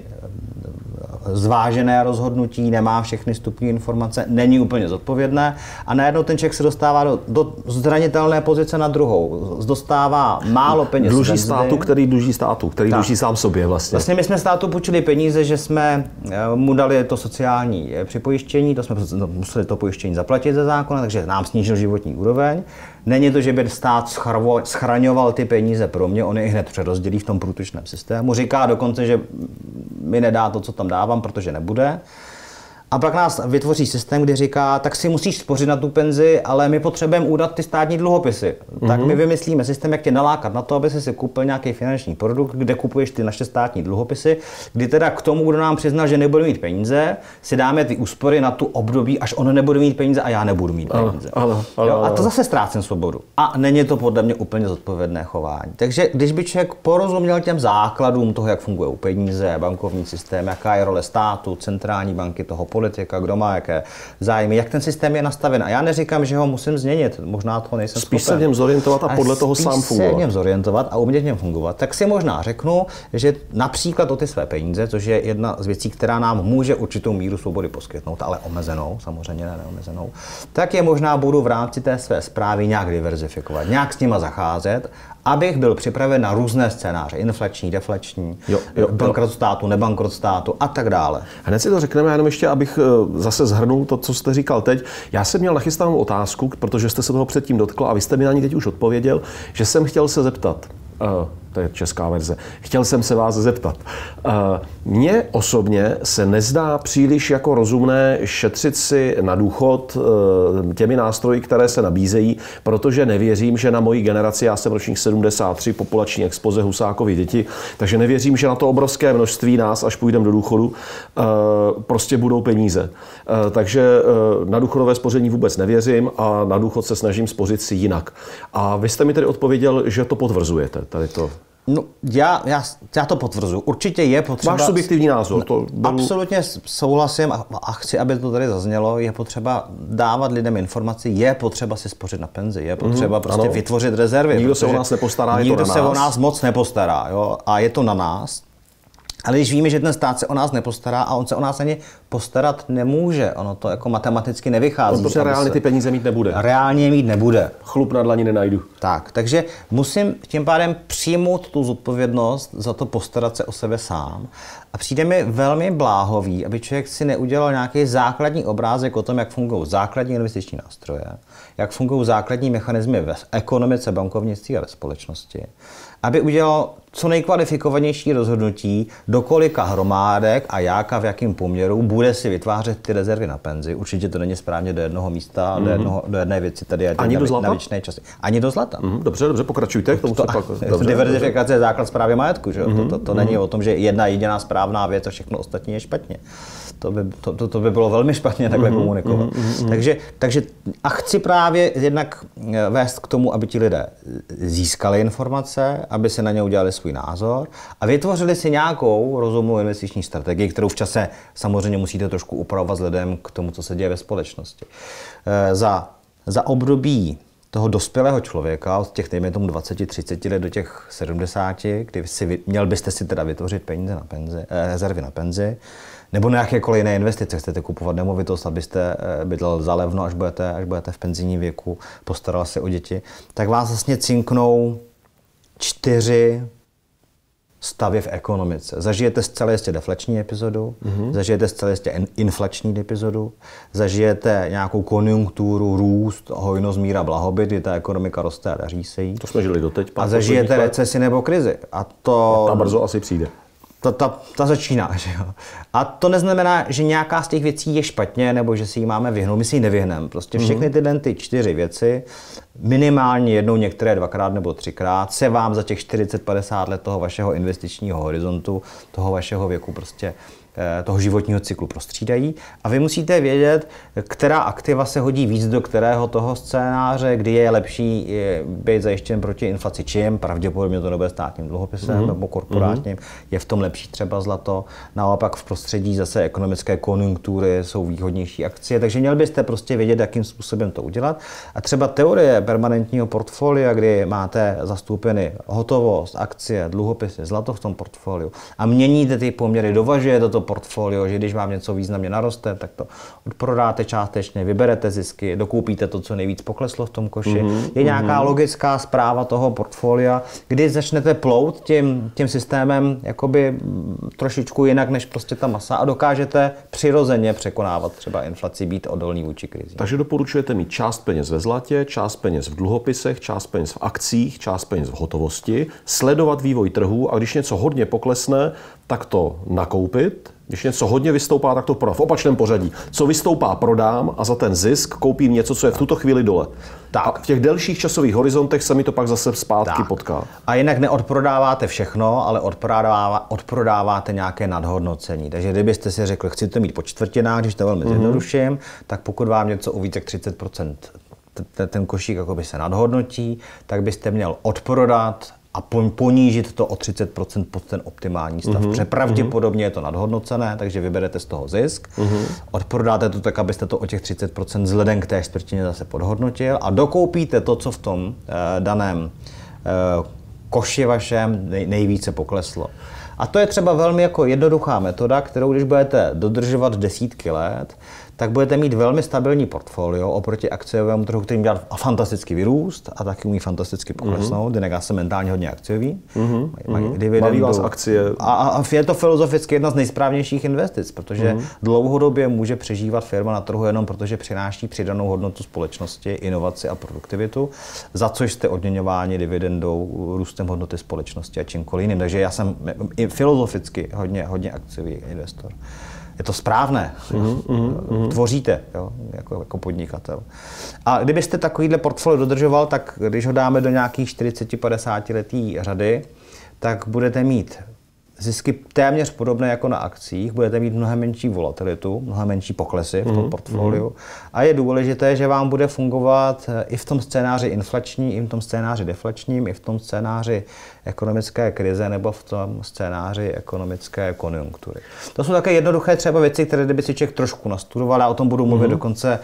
zvážené rozhodnutí, nemá všechny vstupní informace, není úplně zodpovědné a najednou ten člověk se dostává do, do zranitelné pozice na druhou. Dostává málo peněz. Dluží státu, který dluží státu, který tak. dluží sám sobě vlastně. Vlastně my jsme státu půjčili peníze, že jsme mu dali to sociální připojištění, to jsme museli to pojištění zaplatit ze zákona, takže nám snížil životní úroveň. Není to, že by stát schraňoval ty peníze pro mě, on je hned přerozdělí v tom průtočném systému. Říká dokonce, že mi nedá to, co tam dávám, protože nebude. A pak nás vytvoří systém, kdy říká, tak si musíš spořit na tu penzi, ale my potřebujeme údat ty státní dluhopisy. Mm-hmm. Tak my vymyslíme systém, jak tě nalákat na to, aby si si koupil nějaký finanční produkt, kde kupuješ ty naše státní dluhopisy, kdy teda k tomu, kdo nám přiznal, že nebude mít peníze, si dáme ty úspory na tu období, až on nebude mít peníze a já nebudu mít peníze. Ano, ano, ano, jo, a to zase ztrácím svobodu. A není to podle mě úplně zodpovědné chování. Takže když by člověk porozuměl těm základům toho, jak fungují peníze, bankovní systém, jaká je role státu, centrální banky, toho politika, kdo má jaké zájmy, jak ten systém je nastaven. A já neříkám, že ho musím změnit, možná toho nejsem spíš schopen. Se v něm zorientovat a podle toho sám fungovat. Spíš se v něm zorientovat a umět v něm fungovat. Tak si možná řeknu, že například o ty své peníze, což je jedna z věcí, která nám může určitou míru svobody poskytnout, ale omezenou, samozřejmě ne neomezenou, tak je možná budu v rámci té své správy nějak diverzifikovat, nějak s nima zacházet abych byl připraven na různé scénáře, inflační, deflační, jo, jo, bankrot státu, nebankrot státu a tak dále. Hned si to řekneme, jenom ještě, abych zase zhrnul to, co jste říkal teď. Já jsem měl nachystanou otázku, protože jste se toho předtím dotkl a vy jste mi na ní teď už odpověděl, že jsem chtěl se zeptat. Uh, to je česká verze. Chtěl jsem se vás zeptat. Uh, Mně osobně se nezdá příliš jako rozumné šetřit si na důchod uh, těmi nástroji, které se nabízejí, protože nevěřím, že na mojí generaci, já jsem ročník sedmdesát tři, populační expoze Husákovy děti, takže nevěřím, že na to obrovské množství nás, až půjdeme do důchodu, uh, prostě budou peníze. Uh, takže uh, na důchodové spoření vůbec nevěřím a na důchod se snažím spořit si jinak. A vy jste mi tedy odpověděl, že to potvrzujete. Tady to. No, já, já, já to potvrzuji. Určitě je potřeba... Váš subjektivní názor. To byl... Absolutně souhlasím a, a chci, aby to tady zaznělo. Je potřeba dávat lidem informaci, je potřeba si spořit na penzi, je potřeba mm, prostě ano. vytvořit rezervy. Nikdo se o nás nepostará, je to na nás. Nikdo se o nás moc nepostará, jo? A je to na nás. Ale když víme, že ten stát se o nás nepostará a on se o nás ani postarat nemůže, ono to jako matematicky nevychází. On prostě reálně ty peníze mít nebude. Reálně mít nebude. Chlup na dlani nenajdu. Tak, takže musím tím pádem přijmout tu zodpovědnost za to postarat se o sebe sám. A přijde mi velmi bláhový, aby člověk si neudělal nějaký základní obrázek o tom, jak fungují základní investiční nástroje, jak fungují základní mechanismy ve ekonomice, bankovnictví a ve společnosti, aby udělal co nejkvalifikovanější rozhodnutí, do kolika hromádek a jak a v jakém poměru bude si vytvářet ty rezervy na penzi. Určitě to není správně do jednoho místa, mm-hmm. do, jednoho, do jedné věci tady je ani na, do zlata? Na věčné časy. Ani do zlata. Mm-hmm. Dobře, dobře, pokračujte. K tomu to, pak, dobře, diverzifikace je základ správy majetku. Že? Mm-hmm. To, to, to mm-hmm. není o tom, že jedna jediná správná věc a všechno ostatní je špatně. To by, to, to, to by bylo velmi špatně takhle mm-hmm. komunikovat. Mm-hmm. Takže, takže a chci právě jednak vést k tomu, aby ti lidé získali informace, aby se na ně udělali svůj názor a vytvořili si nějakou rozumnou investiční strategii, kterou v čase samozřejmě musíte trošku upravovat vzhledem k tomu, co se děje ve společnosti. Za, za období toho dospělého člověka, od těch, dejme tomu dvacet třicet let do těch sedmdesáti, kdy si, měl byste si teda vytvořit peníze na penzi, eh, rezervy na penzi, nebo na jakékoliv jiné investice, chcete kupovat nemovitost, abyste bydlel za levno, až budete, až budete v penzijním věku, postaral se o děti, tak vás vlastně cinknou čtyři stavy v ekonomice. Zažijete zcela jistě deflační epizodu, mm-hmm. zažijete zcela jistě inflační epizodu, zažijete nějakou konjunkturu, růst, hojnost, míra, blahobyt, kdy ta ekonomika roste a daří se jí. To jsme žili doteď. A zažijete recesi nebo krizi. A to... Ta brzo asi přijde. Ta, ta, ta začíná, že jo. A to neznamená, že nějaká z těch věcí je špatně, nebo že si ji máme vyhnout. My si ji nevyhneme. Prostě všechny tyhle ty čtyři věci, minimálně jednou, některé dvakrát nebo třikrát, se vám za těch čtyřicet padesát let toho vašeho investičního horizontu, toho vašeho věku prostě toho životního cyklu prostřídají a vy musíte vědět, která aktiva se hodí víc do kterého toho scénáře, kdy je lepší být zajištěn proti inflaci čím, pravděpodobně to nebude státním dluhopisem mm-hmm. nebo korporátním, mm-hmm. je v tom lepší třeba zlato, naopak v prostředí zase ekonomické konjunktury jsou výhodnější akcie, takže měl byste prostě vědět, jakým způsobem to udělat a třeba teorie permanentního portfolia, kdy máte zastoupeny hotovost, akcie, dluhopisy, zlato v tom portfoliu a měníte ty poměry, dovažujete to portfolio, že když vám něco významně naroste, tak to odprodáte částečně, vyberete zisky, dokoupíte to, co nejvíc pokleslo v tom koši. Mm-hmm. Je nějaká mm-hmm. logická správa toho portfolia, kdy začnete plout tím, tím systémem jakoby trošičku jinak než prostě ta masa a dokážete přirozeně překonávat třeba inflaci, být odolný vůči krizi. Takže doporučujete mít část peněz ve zlatě, část peněz v dluhopisech, část peněz v akcích, část peněz v hotovosti, sledovat vývoj trhu a když něco hodně poklesne, tak to nakoupit. Když něco hodně vystoupá, tak to prodám. V opačném pořadí. Co vystoupá, prodám a za ten zisk koupím něco, co je v tuto chvíli dole. Tak. A v těch delších časových horizontech se mi to pak zase zpátky tak. potká. A jinak neodprodáváte všechno, ale odprodává, odprodáváte nějaké nadhodnocení. Takže kdybyste si řekli, chci to mít po čtvrtinách, když to velmi zjednoduším, mm-hmm. tak pokud vám něco o víc jak třicet procent ten košík jakoby se nadhodnotí, tak byste měl odprodat a ponížit to o třicet procent pod ten optimální stav. Mm-hmm. Protože pravděpodobně je to nadhodnocené, takže vyberete z toho zisk, mm-hmm. odprodáte to tak, abyste to o těch třicet procent vzhledem k té čtvrtině zase podhodnotil a dokoupíte to, co v tom eh, daném eh, koši vašem nej, nejvíce pokleslo. A to je třeba velmi jako jednoduchá metoda, kterou když budete dodržovat desítky let, tak budete mít velmi stabilní portfolio oproti akciovému trhu, který dělá fantasticky vyrůst a taky umí fantasticky poklesnout. Mm-hmm. Já jsem mentálně hodně akciový. Mm-hmm. Mají dividendu. Baví vás akcie. A, a je to filozoficky jedna z nejsprávnějších investic, protože mm-hmm. dlouhodobě může přežívat firma na trhu jenom protože přináší přidanou hodnotu společnosti, inovaci a produktivitu, za což jste odměňováni dividendou, růstem hodnoty společnosti a čímkoliv jiným. Takže já jsem i filozoficky hodně, hodně akciový investor. Je to správné, mm, mm, mm. tvoříte jo, jako, jako podnikatel. A kdybyste takovýhle portfolio dodržoval, tak když ho dáme do nějakých čtyřicet padesát letý řady, tak budete mít zisky téměř podobné jako na akcích, budete mít mnohem menší volatilitu, mnohem menší poklesy v tom mm, portfoliu. Mm. A je důležité, že vám bude fungovat i v tom scénáři inflační, i v tom scénáři deflačním, i v tom scénáři ekonomické krize nebo v tom scénáři ekonomické konjunktury. To jsou také jednoduché třeba věci, které kdyby si člověk trošku nastudoval, a o tom budu mluvit mm. dokonce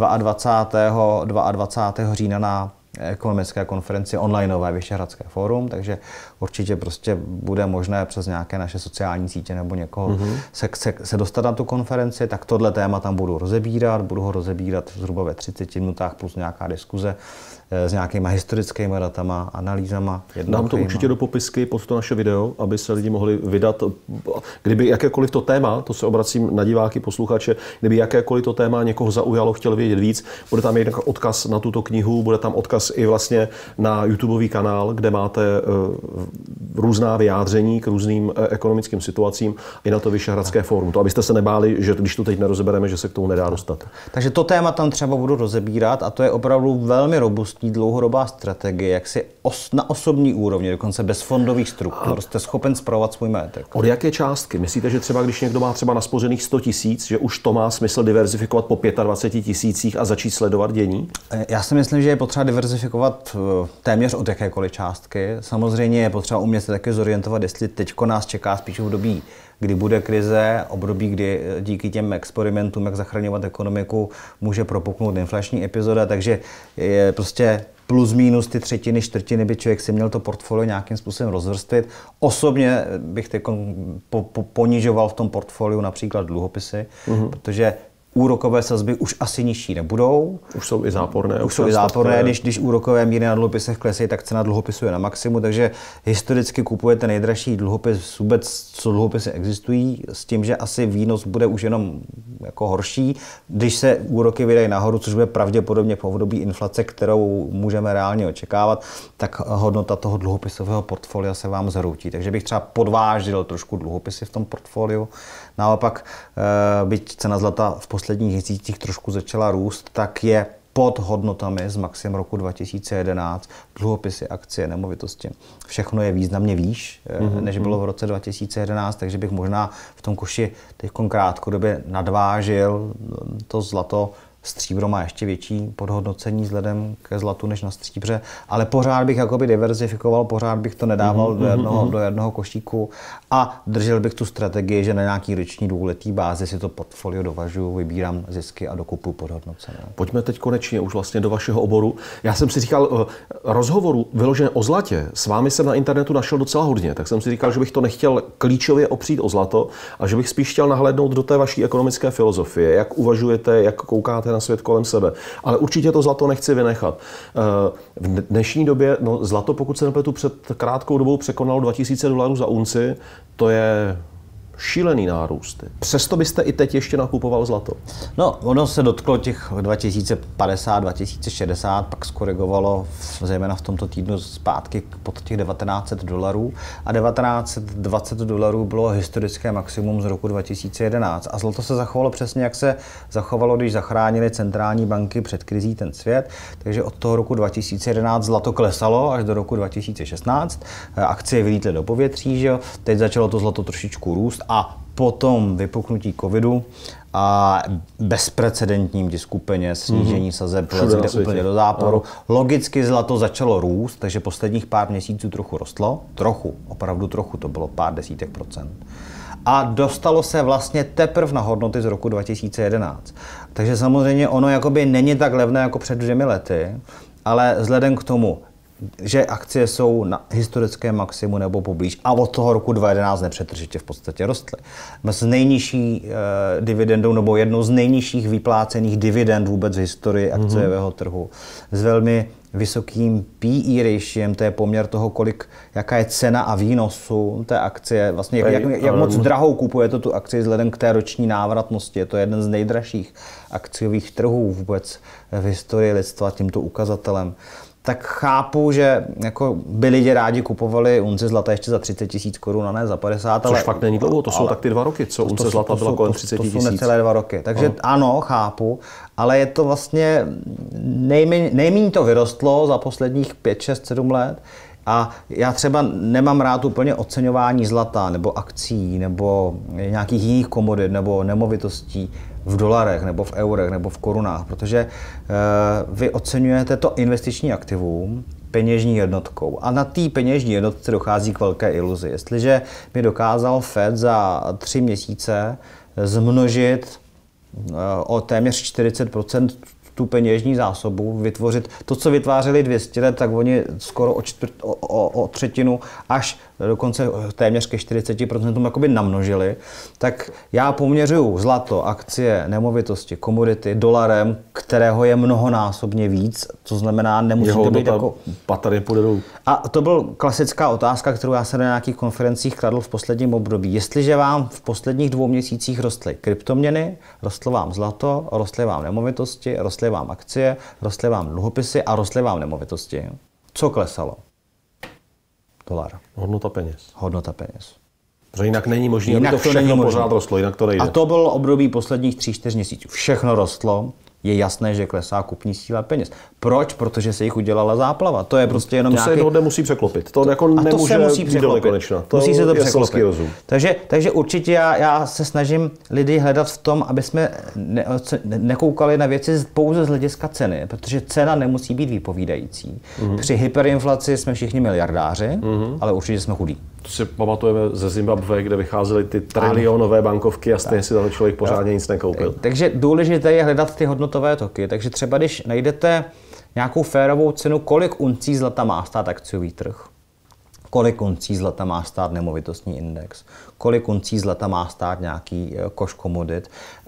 dvacátého druhého října na ekonomické konferenci onlineové Vyšehradské fórum, takže určitě prostě bude možné přes nějaké naše sociální sítě nebo někoho mm-hmm. se, se, se dostat na tu konferenci, tak tohle téma tam budu rozebírat, budu ho rozebírat zhruba ve třiceti minutách plus nějaká diskuze s nějakýma historickými datama, analýzama. Dám to určitě do popisky pod to naše video, aby se lidi mohli vydat, kdyby jakékoliv to téma, to se obracím na diváky, posluchače, kdyby jakékoliv to téma někoho zaujalo, chtěl vědět víc, bude tam jednak odkaz na tuto knihu, bude tam odkaz i vlastně na YouTubeový kanál, kde máte uh, různá vyjádření k různým uh, ekonomickým situacím, i na to Vyšehradské fórum. To abyste se nebáli, že když to teď nerozebereme, že se k tomu nedá dostat. Takže to téma tam třeba budu rozebírat a to je opravdu velmi robustní dlouhodobá strategie, jak si os, na osobní úrovni, dokonce bez fondových struktur, jste schopen spravovat svůj majetek. Od jaké částky? Myslíte, že třeba když někdo má třeba naspořených sto tisíc, že už to má smysl diverzifikovat po dvaceti pěti tisících a začít sledovat dění? Já si myslím, že je potřeba diverzifikovat téměř od jakékoliv částky. Samozřejmě je potřeba umět se taky zorientovat, jestli teďko nás čeká spíš období, kdy bude krize, období, kdy díky těm experimentům, jak zachraňovat ekonomiku, může propuknout inflační epizoda, takže je prostě plus minus ty třetiny, čtvrtiny by člověk si měl to portfolio nějakým způsobem rozvrstvit. Osobně bych teď po, po, ponižoval v tom portfoliu například dluhopisy, mm-hmm. protože úrokové sazby už asi nižší nebudou. Už jsou i záporné. Už jsou i záporné, když, když úrokové míry na dluhopisech klesají, tak cena dluhopisu je na maximum, takže historicky kupujete nejdražší dluhopis vůbec, co dluhopisy existují, s tím, že asi výnos bude už jenom jako horší, když se úroky vydají nahoru, což bude pravděpodobně po období inflace, kterou můžeme reálně očekávat, tak hodnota toho dluhopisového portfolia se vám zhroutí. Takže bych třeba podvážil trošku dluhopisy v tom portfoliu. Naopak, byť cena zlata v posledních měsících trošku začala růst, tak je pod hodnotami z maxim roku dva tisíce jedenáct, dluhopisy, akcie, nemovitosti. Všechno je významně výš, mm-hmm. než bylo v roce dva tisíce jedenáct, takže bych možná v tom koši teď krátkodobě nadvážil to zlato. Stříbro má ještě větší podhodnocení vzhledem ke zlatu než na stříbře, ale pořád bych jakoby diverzifikoval, pořád bych to nedával mm-hmm. do, jednoho, do jednoho košíku a držel bych tu strategii, že na nějaký roční dvouletý bázi si to portfolio dovažuji, vybírám zisky a dokupuji podhodnocené. Pojďme teď konečně už vlastně do vašeho oboru. Já jsem si říkal, rozhovoru vyložené o zlatě, s vámi jsem na internetu našel docela hodně, tak jsem si říkal, že bych to nechtěl klíčově opřít o zlato a že bych spíš chtěl nahlédnout do té vaší ekonomické filozofie, jak uvažujete, jak koukáte na svět kolem sebe. Ale určitě to zlato nechci vynechat. V dnešní době, no zlato, pokud se nepletu, před krátkou dobou překonalo dva tisíce dolarů za unci, to je šílený nárůst. Přesto byste i teď ještě nakupoval zlato? No, ono se dotklo těch dva tisíce padesát, dva tisíce šedesát, pak skorigovalo zejména v tomto týdnu zpátky pod těch devatenáct set dolarů a devatenáct set dvacet dolarů bylo historické maximum z roku dva tisíce jedenáct. A zlato se zachovalo přesně, jak se zachovalo, když zachránili centrální banky před krizí ten svět. Takže od toho roku dva tisíce jedenáct zlato klesalo až do roku dva tisíce šestnáct. Akcie vylítly do povětří, že jo? Teď začalo to zlato trošičku růst a potom vypuknutí covidu a bezprecedentním tisku peněz, snížení sazeb, jde úplně do záporu. No. Logicky zlato začalo růst, takže posledních pár měsíců trochu rostlo. Trochu, opravdu trochu, to bylo pár desítek procent. A dostalo se vlastně teprve na hodnoty z roku dva tisíce jedenáct. Takže samozřejmě ono jakoby není tak levné jako před dvěmi lety, ale vzhledem k tomu, že akcie jsou na historickém maximu nebo poblíž a od toho roku dva tisíce jedenáct nepřetržitě v podstatě rostly. S nejnižší eh, dividendou nebo jednou z nejnižších vyplácených dividend vůbec v historii akciového mm-hmm. trhu. S velmi vysokým P E ratiem, to je poměr toho, kolik, jaká je cena a výnosu té akcie, vlastně jak, jak, jak moc drahou kupujete tu akci vzhledem k té roční návratnosti. Je to jeden z nejdražších akciových trhů vůbec v historii lidstva tímto ukazatelem. Tak chápu, že jako by lidi rádi kupovali unci zlata ještě za třicet tisíc korun a ne za padesát. Což ale, fakt není dlouho, to jsou tak ty dva roky, co unce zlata byla kolem třicet tisíc. To jsou necelé dva roky, takže ano. ano, chápu, ale je to vlastně, nejméně, nejméně to vyrostlo za posledních pět, šest, sedm let. A já třeba nemám rád úplně oceňování zlata nebo akcí nebo nějakých jiných komodit nebo nemovitostí v dolarech nebo v eurech nebo v korunách, protože uh, vy oceňujete to investiční aktivum peněžní jednotkou a na té peněžní jednotce dochází k velké iluzi. Jestliže by dokázal Fed za tři měsíce zmnožit uh, o téměř čtyřicet procent tu peněžní zásobu, vytvořit to, co vytvářeli dvě stě let, tak oni skoro o, čtvrt, o, o, o třetinu až dokonce téměř ke čtyřiceti procentům jakoby namnožili, tak já poměřuju zlato, akcie, nemovitosti, komodity dolarem, kterého je mnohonásobně víc, to znamená, nemusí to být jako... patrně půjde dolů. A to byla klasická otázka, kterou já se na nějakých konferencích kladl v posledním období. Jestliže vám v posledních dvou měsících rostly kryptoměny, rostlo vám zlato, rostly vám nemovitosti, rostly vám akcie, rostly vám dluhopisy a rostly vám nemovitosti, co klesalo? Dolar. Hodnota peněz. Hodnota peněz. Protože jinak není možné, aby to všechno pořád rostlo, jinak to nejde. A to bylo období posledních tří, čtyř měsíců. Všechno rostlo, je jasné, že klesá kupní síla peněz. Proč? Protože se jich udělala záplava. To je prostě jenom to nějaký... se jednoho dne musí překlopit. To, to jako a nemůže to se musí překlopit. To musí se to překlopit. Rozum. Takže, takže určitě já, já se snažím lidi hledat v tom, aby jsme ne, ne, nekoukali na věci pouze z hlediska ceny, protože cena nemusí být vypovídající. Mm-hmm. Při hyperinflaci jsme všichni miliardáři, mm-hmm. ale určitě jsme chudí. To si pamatujeme ze Zimbabwe, kde vycházely ty trilionové bankovky a stejně si toho člověk pořádně jo. nic nekoupil. Takže důležité je hledat ty hodnotové toky. Takže třeba když najdete nějakou férovou cenu, kolik uncí zlata má stát akciový trh, kolik uncí zlata má stát nemovitostní index, kolik uncí zlata má stát nějaký koš komodit,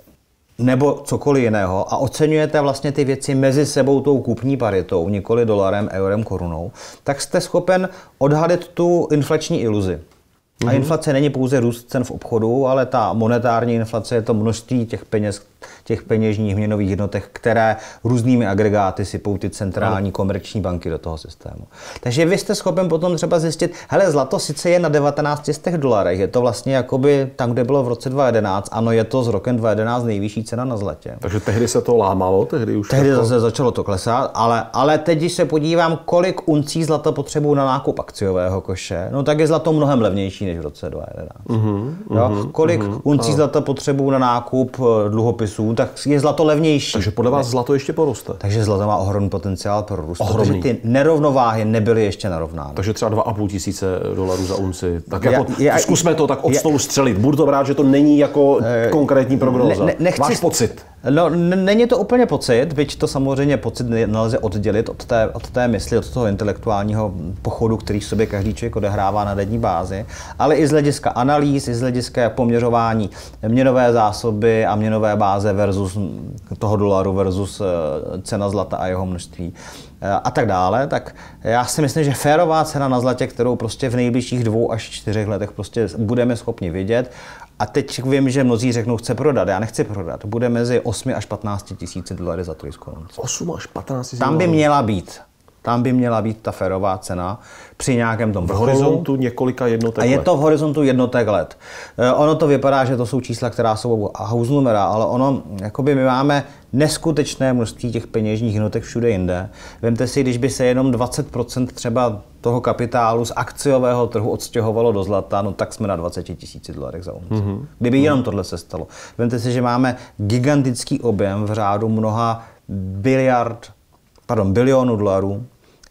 nebo cokoliv jiného a oceňujete vlastně ty věci mezi sebou tou kupní paritou, nikoli dolarem, eurem, korunou, tak jste schopen odhalit tu inflační iluzi. A inflace není pouze růst cen v obchodu, ale ta monetární inflace je to množství těch peněz, těch peněžních měnových jednotek, které různými agregáty sypou ty centrální komerční banky do toho systému. Takže vy jste schopen potom třeba zjistit, hele, zlato sice je na devatenácti stech dolarech, je to vlastně jakoby tam, kde bylo v roce dva tisíce jedenáct, ano, je to z rokem dva tisíce jedenáct nejvyšší cena na zlatě. Takže tehdy se to lámalo, tehdy už... Tehdy zase začalo to klesat, ale, ale teď, když se podívám, kolik uncí zlata potřebují na nákup akciového koše, no tak je zlato mnohem levnější než v roce dva tisíce jedenáct. Mm-hmm, jo? Mm-hmm, kolik mm-hmm, uncí a... zlata potřebují na nákup dluhopisů, tak je zlato levnější. Takže podle vás zlato ještě poroste? Takže zlato má ohromný potenciál pro růst, protože ty nerovnováhy nebyly ještě narovnány. Takže třeba dva a půl tisíce dolarů za unci. Tak já, jako, já, zkusme to tak od já, stolu střelit. Budu to brát, že to není jako e, konkrétní prognóza. Ne, nechci, Váš pocit? No, není to úplně pocit, byť to samozřejmě pocit nelze oddělit od té, od té mysli, od toho intelektuálního pochodu, který v sobě každý člověk odehrává na denní bázi, ale i z hlediska analýz, i z hlediska poměřování měnové zásoby a měnové báze versus toho dolaru versus cena zlata a jeho množství a tak dále, tak já si myslím, že férová cena na zlatě, kterou prostě v nejbližších dvou až čtyřech letech prostě budeme schopni vidět. A teď vím, že mnozí řeknou, chce prodat. Já nechci prodat. Bude mezi osmi až patnácti tisíci dolary za trojskou unci. osm až patnáct tisíc Tam by měla být. Tam by měla být ta férová cena při nějakém tom v horizontu několika jednotek let. A je to v horizontu jednotek let. Ono to vypadá, že to jsou čísla, která jsou hausnumera, ale ono, jakoby my máme neskutečné množství těch peněžních jednotek všude jinde. Vemte si, když by se jenom dvacet procent třeba toho kapitálu z akciového trhu odstěhovalo do zlata, no tak jsme na dvaceti tisíci dolarech za unci. Mm-hmm. Kdyby jenom tohle se stalo. Vemte si, že máme gigantický objem v řádu mnoha biliard, pardon, bilionů dolarů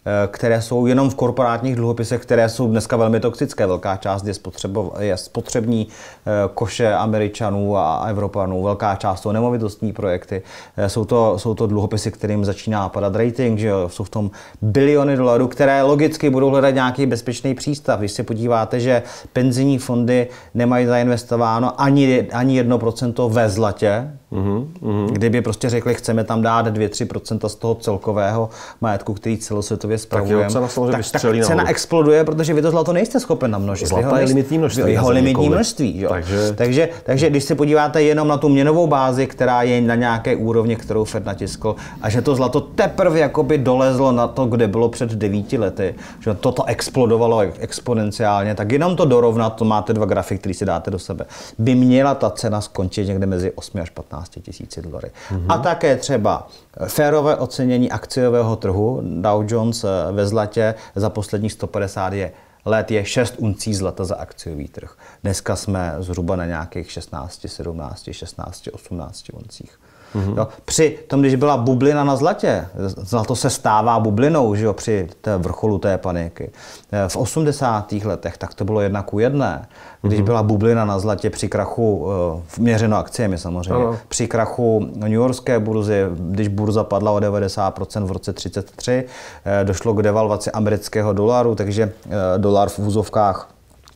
které jsou jenom v korporátních dluhopisech, které jsou dneska velmi toxické. Velká část je, spotřebo, je spotřební koše Američanů a Evropanů, velká část jsou nemovitostní projekty. Jsou to, jsou to dluhopisy, kterým začíná padat rating, že jo? Jsou v tom biliony dolarů, které logicky budou hledat nějaký bezpečný přístav. Když se podíváte, že penzijní fondy nemají zainvestováno ani, ani jedno procento ve zlatě, mm-hmm, mm-hmm. kdyby prostě řekli, chceme tam dát dvě až tři procenta z toho celkového majetku, který celosvětově spravujeme, tak, tak cena exploduje, protože vy to zlato nejste schopen namnožit. Zlata je limitní množství. Jeho limitní množství. Jo. Takže... Takže, takže když se podíváte jenom na tu měnovou bázi, která je na nějaké úrovni, kterou Fed natiskl, a že to zlato teprve jakoby dolezlo na to, kde bylo před devíti lety, že toto explodovalo exponenciálně, tak jenom to dorovnat, to máte dva grafy, které si dáte do sebe, by měla ta cena skončit někde mezi osmi až patnácti tisíci dolary. Mm-hmm. A také třeba férové ocenění akciového trhu Dow Jones ve zlatě za posledních sto padesát je let je šest uncí zlata za akciový trh. Dneska jsme zhruba na nějakých šestnáct, sedmnáct, šestnáct, osmnáct uncích. Mm-hmm. Jo, při tom, když byla bublina na zlatě, zlato se stává bublinou, že jo, při té vrcholu té paniky. V osmdesátých letech tak to bylo jedna ku jedné. Když mm-hmm. byla bublina na zlatě při krachu, měřeno akciemi samozřejmě, ano. při krachu newyorské burzy, když burza padla o devadesát procent v roce třicet tři, došlo k devalvaci amerického dolaru, takže dolar v úzovkách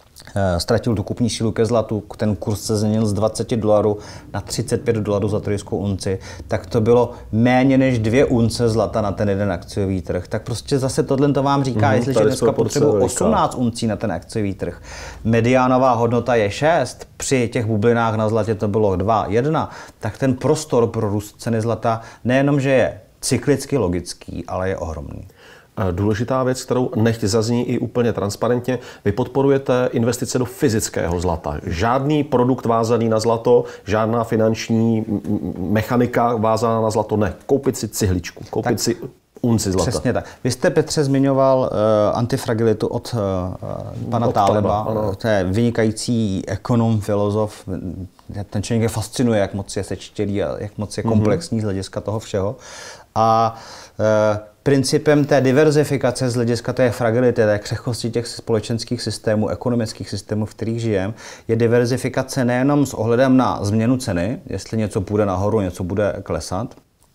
ztratil tu kupní sílu ke zlatu, ten kurz se změnil z dvacet dolarů na třicet pět dolarů za trojskou unci, tak to bylo méně než dvě unce zlata na ten jeden akciový trh. Tak prostě zase tohle to vám říká, mm, jestliže dneska potřebuji osmnáct uncí na ten akciový trh, mediánová hodnota je šest, při těch bublinách na zlatě to bylo dva, jedna, tak ten prostor pro růst ceny zlata nejenom, že je cyklicky logický, ale je ohromný. Důležitá věc, kterou nechť zazní i úplně transparentně, vy podporujete investice do fyzického zlata. Žádný produkt vázaný na zlato, žádná finanční mechanika vázaná na zlato, ne. Koupit si cihličku, koupit tak, si unci zlata. Přesně tak. Vy jste, Petře, zmiňoval uh, antifragilitu od uh, pana od Taleba. Taleba to je vynikající ekonom, filozof. Ten člověk je fascinuje, jak moc je sečtělý a jak moc je komplexní mm-hmm. z hlediska toho všeho. A uh, principem té diverzifikace z hlediska té fragility, té křehkosti těch společenských systémů, ekonomických systémů, v kterých žijeme, je diverzifikace nejenom s ohledem na změnu ceny, jestli něco půjde nahoru, něco bude klesat,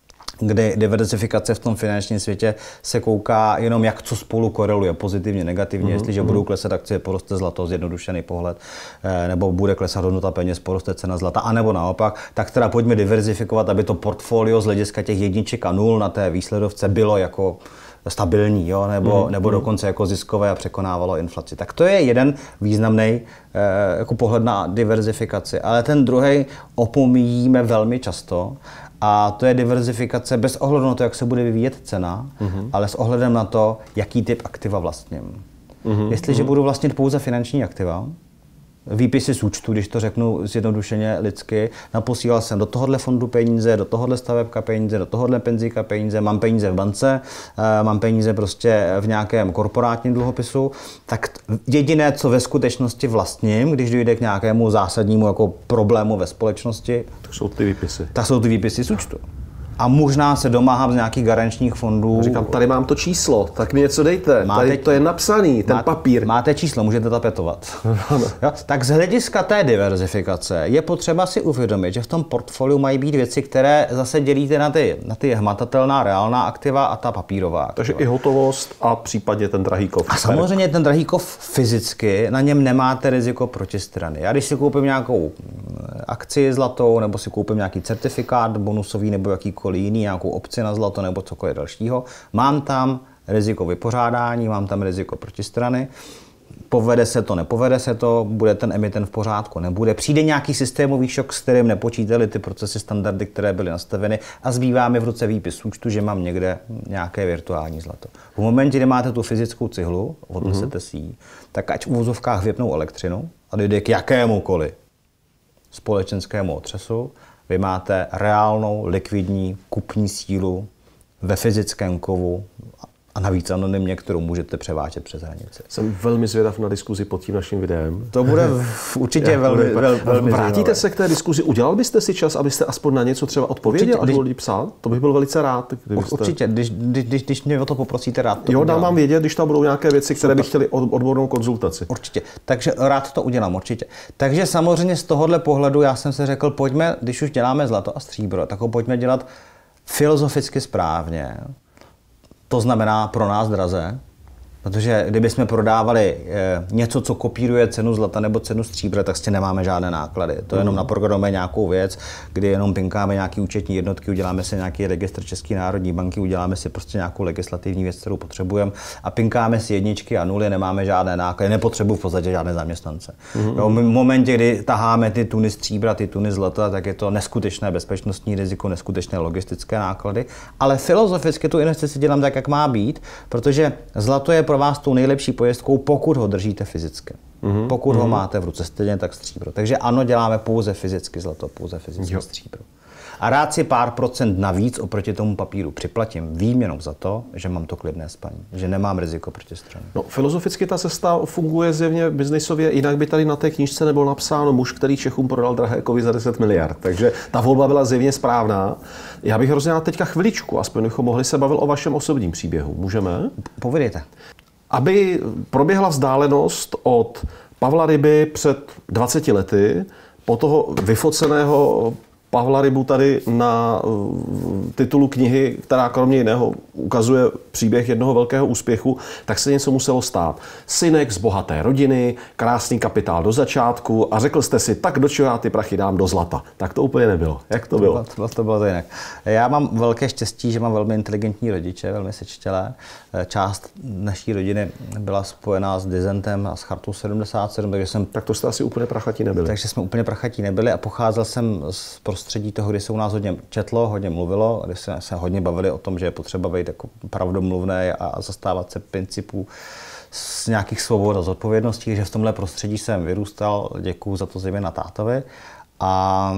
kdy diverzifikace v tom finančním světě se kouká jenom, jak co spolu koreluje, pozitivně, negativně, mm-hmm. jestliže budou klesat akcie, poroste zlato, zjednodušený pohled, nebo bude klesat hodnota peněz, poroste cena zlata, anebo naopak, tak teda pojďme diverzifikovat, aby to portfolio z hlediska těch jedniček a nul na té výsledovce bylo jako stabilní, jo? Nebo, mm, nebo mm. dokonce jako ziskové a překonávalo inflaci. Tak to je jeden významný eh, jako pohled na diverzifikaci, ale ten druhý opomíjíme velmi často. A to je diverzifikace bez ohledu na to, jak se bude vyvíjet cena, mm-hmm. ale s ohledem na to, jaký typ aktiva vlastním. Mm-hmm. Jestliže mm-hmm. budu vlastnit pouze finanční aktiva, výpisy z účtu, když to řeknu zjednodušeně lidsky, naposílal jsem do tohohle fondu peníze, do tohohle stavebka peníze, do tohohle penzíka peníze, mám peníze v bance, mám peníze prostě v nějakém korporátním dluhopisu, tak jediné, co ve skutečnosti vlastním, když dojde k nějakému zásadnímu jako problému ve společnosti, to jsou ty výpisy. Tak jsou ty výpisy z účtu. A možná se domáhám z nějakých garančních fondů. Říkám, tady mám to číslo, tak mi něco dejte. Máte, tady to je napsaný, ten máte, papír. Máte číslo, můžete tapetovat. Jo? Tak z hlediska té diverzifikace je potřeba si uvědomit, že v tom portfoliu mají být věci, které zase dělíte na ty, na ty hmatatelná, reálná aktiva a ta papírová aktiva. Takže i hotovost a případně ten drahý kov. A samozřejmě ten drahý kov fyzicky, na něm nemáte riziko protistrany. Já když si koupím nějakou akci zlatou, nebo si koupím nějaký certifikát bonusový, nebo jakýkoliv jiný, nějakou opci na zlato nebo cokoliv dalšího, mám tam riziko vypořádání, mám tam riziko protistrany, povede se to, nepovede se to, bude ten emitent v pořádku, nebude. Přijde nějaký systémový šok, s kterým nepočítali ty procesy, standardy, které byly nastaveny a zbývá mi v ruce výpis účtu, že mám někde nějaké virtuální zlato. V momentě, kdy máte tu fyzickou cihlu, odnesete si ji, tak ať v úvozovkách vypnou elektřinu a dojde k jakémukoliv společenskému otřesu, vy máte reálnou likvidní kupní sílu ve fyzickém kovu A navíc anonymně, kterou můžete převážet přes hranici. Jsem velmi zvědav na diskuzi pod tím naším videem. To bude určitě velmi, velmi, velmi Vrátíte zajímavé. se k té diskuzi, udělal byste si čas, abyste aspoň na něco třeba odpověděl, až budou psát? To bych byl velice rád. Kdybyste... Určitě, když, když, když mě o to poprosíte, rád to Jo, udělám. dám vám vědět, když tam budou nějaké věci, které by chtěli odbornou konzultaci. Určitě, takže rád to udělám, určitě. Takže samozřejmě z tohohle pohledu já jsem si řekl, pojďme, když už děláme zlato a stříbro, tak ho pojďme dělat filozoficky správně. To znamená pro nás draze, protože kdybychom prodávali něco, co kopíruje cenu zlata nebo cenu stříbra, tak prostě nemáme žádné náklady. To jenom naprogramujeme nějakou věc, kdy jenom pinkáme nějaký účetní jednotky, uděláme si nějaký registr České národní banky, uděláme si prostě nějakou legislativní věc, kterou potřebujeme a pinkáme si jedničky a nuly, nemáme žádné náklady, nepotřebuji v podstatě žádné zaměstnance. Mm-hmm. Jo, v momentě, kdy taháme ty tuny stříbra, ty tuny zlata, tak je to neskutečné bezpečnostní riziko, neskutečné logistické náklady, ale filozoficky tu investici dělám tak, jak má být, protože zlato je pro vás tou nejlepší pojistkou, pokud ho držíte fyzicky. Mm-hmm. Pokud mm-hmm. ho máte v ruce, stejně tak stříbro. Takže ano, děláme pouze fyzicky zlato, pouze fyzicky stříbro. A rád si pár procent navíc oproti tomu papíru připlatím výměnou za to, že mám to klidné spaní, že nemám riziko protistrany. No, filozoficky ta cesta funguje zjevně biznisově, jinak by tady na té knížce nebylo napsáno muž, který Čechům prodal drahé kovy za deset miliard. Takže ta volba byla zjevně správná. Já bych hrozně rád teďka chviličku, aspoň bychom mohli se bavit o vašem osobním příběhu. Můžeme? Povědejte. Aby proběhla vzdálenost od Pavla Ryby před dvaceti lety, po toho vyfoceného Pavla Rybu tady na titulu knihy, která kromě jiného ukazuje příběh jednoho velkého úspěchu, tak se něco muselo stát. Synek z bohaté rodiny, krásný kapitál do začátku a řekl jste si, tak do čeho já ty prachy dám? Do zlata. Tak to úplně nebylo. Jak to bylo? To bylo, to bylo to jinak. Já mám velké štěstí, že mám velmi inteligentní rodiče, velmi sečtělé. Část naší rodiny byla spojená s dizentem a s Chartou sedmdesát sedm, takže jsem... Tak to jste asi úplně prachatí nebyli. Takže jsme úplně prachatí nebyli a pocházel jsem z prostředí toho, kdy se u nás hodně četlo, hodně mluvilo, kdy se, se hodně bavili o tom, že je potřeba být jako pravdomluvný a zastávat se principů z nějakých svobod a zodpovědností, že v tomhle prostředí jsem vyrůstal, děkuju za to zejména tátovi. A,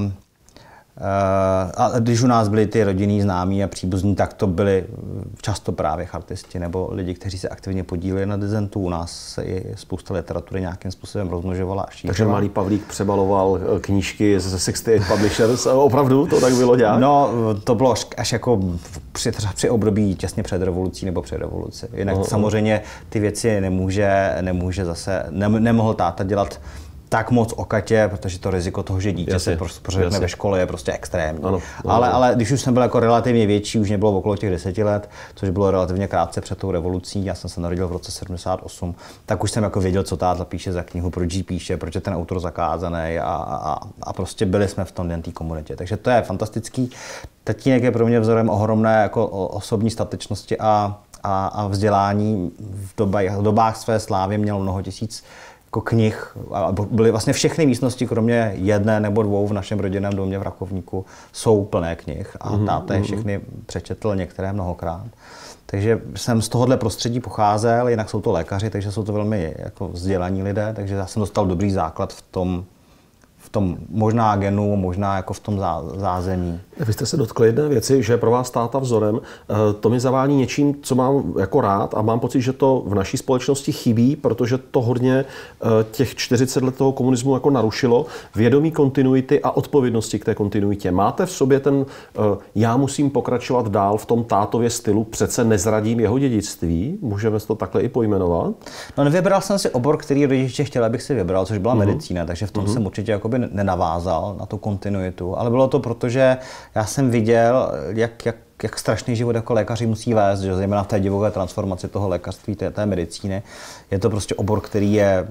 a když u nás byli ty rodinní známí a příbuzní, tak to byli často právě chartisti nebo lidi, kteří se aktivně podíleli na dizentu. U nás se i spousta literatury nějakým způsobem rozmnožovala a šířila. Takže malý Pavlík přebaloval knížky ze šedesát osm Publishers. Opravdu to tak bylo dělat? No, to bylo až jako při, při období těsně před revolucí nebo před revoluci. Jinak oh, samozřejmě ty věci nemůže, nemůže zase, ne, nemohl táta dělat tak moc okatě, protože to riziko toho, že dítě jasně, se prostě pořádne ve škole, je prostě extrémní. Ano, ano, ale, ale když už jsem byl jako relativně větší, už mě bylo okolo těch deseti let, což bylo relativně krátce před tou revolucí, já jsem se narodil v roce sedmdesát osm, tak už jsem jako věděl, co táta píše za knihu, proč ji píše, proč je ten autor zakázaný a, a, a prostě byli jsme v tom té komunitě. Takže to je fantastický. Tatínek je pro mě vzorem ohromné jako osobní statečnosti a, a, a vzdělání. V dobách, v dobách své slávy měl mnoho tisíc jako knih, a byly vlastně všechny místnosti, kromě jedné nebo dvou v našem rodinném domě v Rakovníku, jsou plné knih a mm-hmm. táta je všechny přečetl, některé mnohokrát. Takže jsem z tohohle prostředí pocházel, jinak jsou to lékaři, takže jsou to velmi jako vzdělaní lidé, takže já jsem dostal dobrý základ v tom, v tom možná genu, možná jako v tom zázemí. Vy jste se dotkli jedné věci, že je pro vás táta vzorem. To mi zavání něčím, co mám jako rád a mám pocit, že to v naší společnosti chybí, protože to hodně těch čtyřicet let toho komunismu jako narušilo. Vědomí kontinuity a odpovědnosti k té kontinuitě. Máte v sobě ten, já musím pokračovat dál v tom tátově stylu, přece nezradím jeho dědictví? Můžeme to takhle i pojmenovat? No, nevybral jsem si obor, který rodiče chtěli, abych si vybral, což byla uh-huh. medicína, takže v tom uh-huh. jsem určitě jakoby nenavázal na tu kontinuitu, ale bylo to proto, že já jsem viděl, jak, jak, jak strašný život jako lékaři musí vést, že zejména v té divoké transformaci toho lékařství, té, té medicíny. Je to prostě obor, který je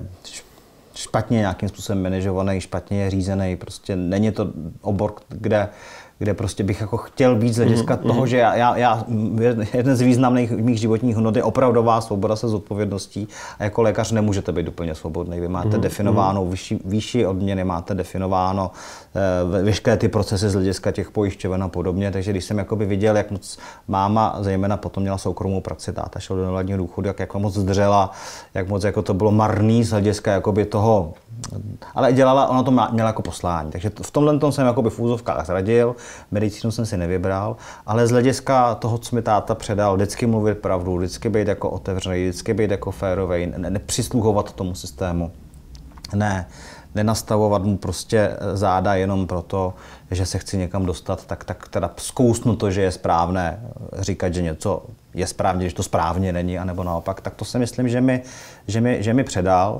špatně nějakým způsobem manažovaný, špatně je řízený, prostě není to obor, kde kde prostě bych jako chtěl být z hlediska mm, toho, mm. že já, já, já, jeden z významných mých životních hodnot je opravdová svoboda se zodpovědností a jako lékař nemůžete být úplně svobodný. Vy máte mm, definovanou vyšší, vyšší odměny, máte definováno eh, veškeré ty procesy z hlediska těch pojišťoven a podobně, takže když jsem jakoby viděl, jak moc máma, zejména potom měla soukromou praxi, táta šel do invalidního důchodu, jak jako moc zdřela, jak moc jako to bylo marný z hlediska jakoby toho, ale dělala, ona to měla jako poslání, takže v tomhle tom jsem jakoby v úzovkách zradil. medicínu jsem si nevybral, ale z hlediska toho, co mi táta předal, vždycky mluvit pravdu, vždycky být jako otevřený, vždycky být jako férovej, ne, nepřisluhovat tomu systému. Ne, nenastavovat mu prostě záda jenom proto, že se chci někam dostat, tak, tak teda zkousnu to, že je správné říkat, že něco je správně, že to správně není, anebo naopak, tak to si myslím, že mi, že mi, že mi předal.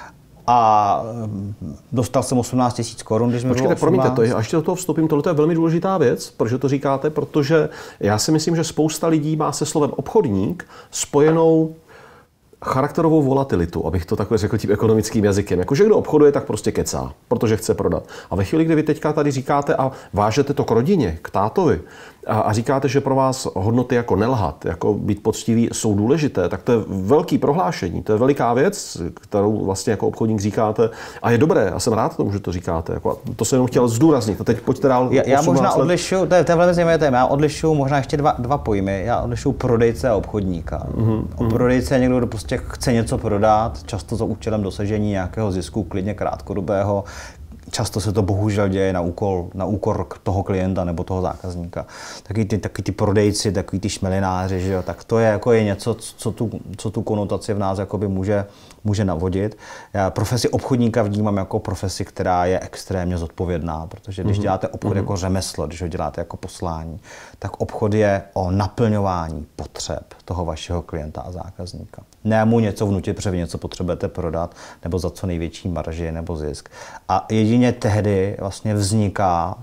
A dostal jsem osmnáct tisíc korun, když mi bylo Počkejte, osmnáct. promiňte, to je, až do toho vstupím, tohle je velmi důležitá věc, protože to říkáte, protože já si myslím, že spousta lidí má se slovem obchodník spojenou charakterovou volatilitu, abych to takhle řekl tím ekonomickým jazykem. Jakože kdo obchoduje, tak prostě kecá, protože chce prodat. A ve chvíli, kdy vy teďka tady říkáte a vážete to k rodině, k tátovi a, a říkáte, že pro vás hodnoty jako nelhat, jako být poctivý jsou důležité, tak to je velký prohlášení, to je veliká věc, kterou vlastně jako obchodník říkáte a je dobré, já jsem rád tomu, že to říkáte. Jako, to jsem jenom chtěl zdůraznit. A teď pojďte dál. Já, já možná odlišuju, to je, to je velmi zajímavé téma, já odlišuju možná ještě dva, dva pojmy. Já odlišuju prodejce a obchodníka. Mm-hmm. Prodejce je někdo, kdo prostě chce něco prodat, často za účelem dosažení nějakého zisku, klidně krátkodobého. Často se to bohužel děje na úkol, na úkor toho klienta nebo toho zákazníka. Taky ty, taky ty prodejci, takový ty šmelináři, že jo, tak to je, jako je něco, co tu, co tu konotaci v nás jakoby může, může navodit. Já profesi obchodníka vnímám jako profesi, která je extrémně zodpovědná, protože když děláte obchod mm-hmm. jako řemeslo, když ho děláte jako poslání, tak obchod je o naplňování potřeb toho vašeho klienta a zákazníka. Ne mu něco vnutit, protože vy něco potřebujete prodat, nebo za co největší marži nebo zisk. A jedině tehdy vlastně vzniká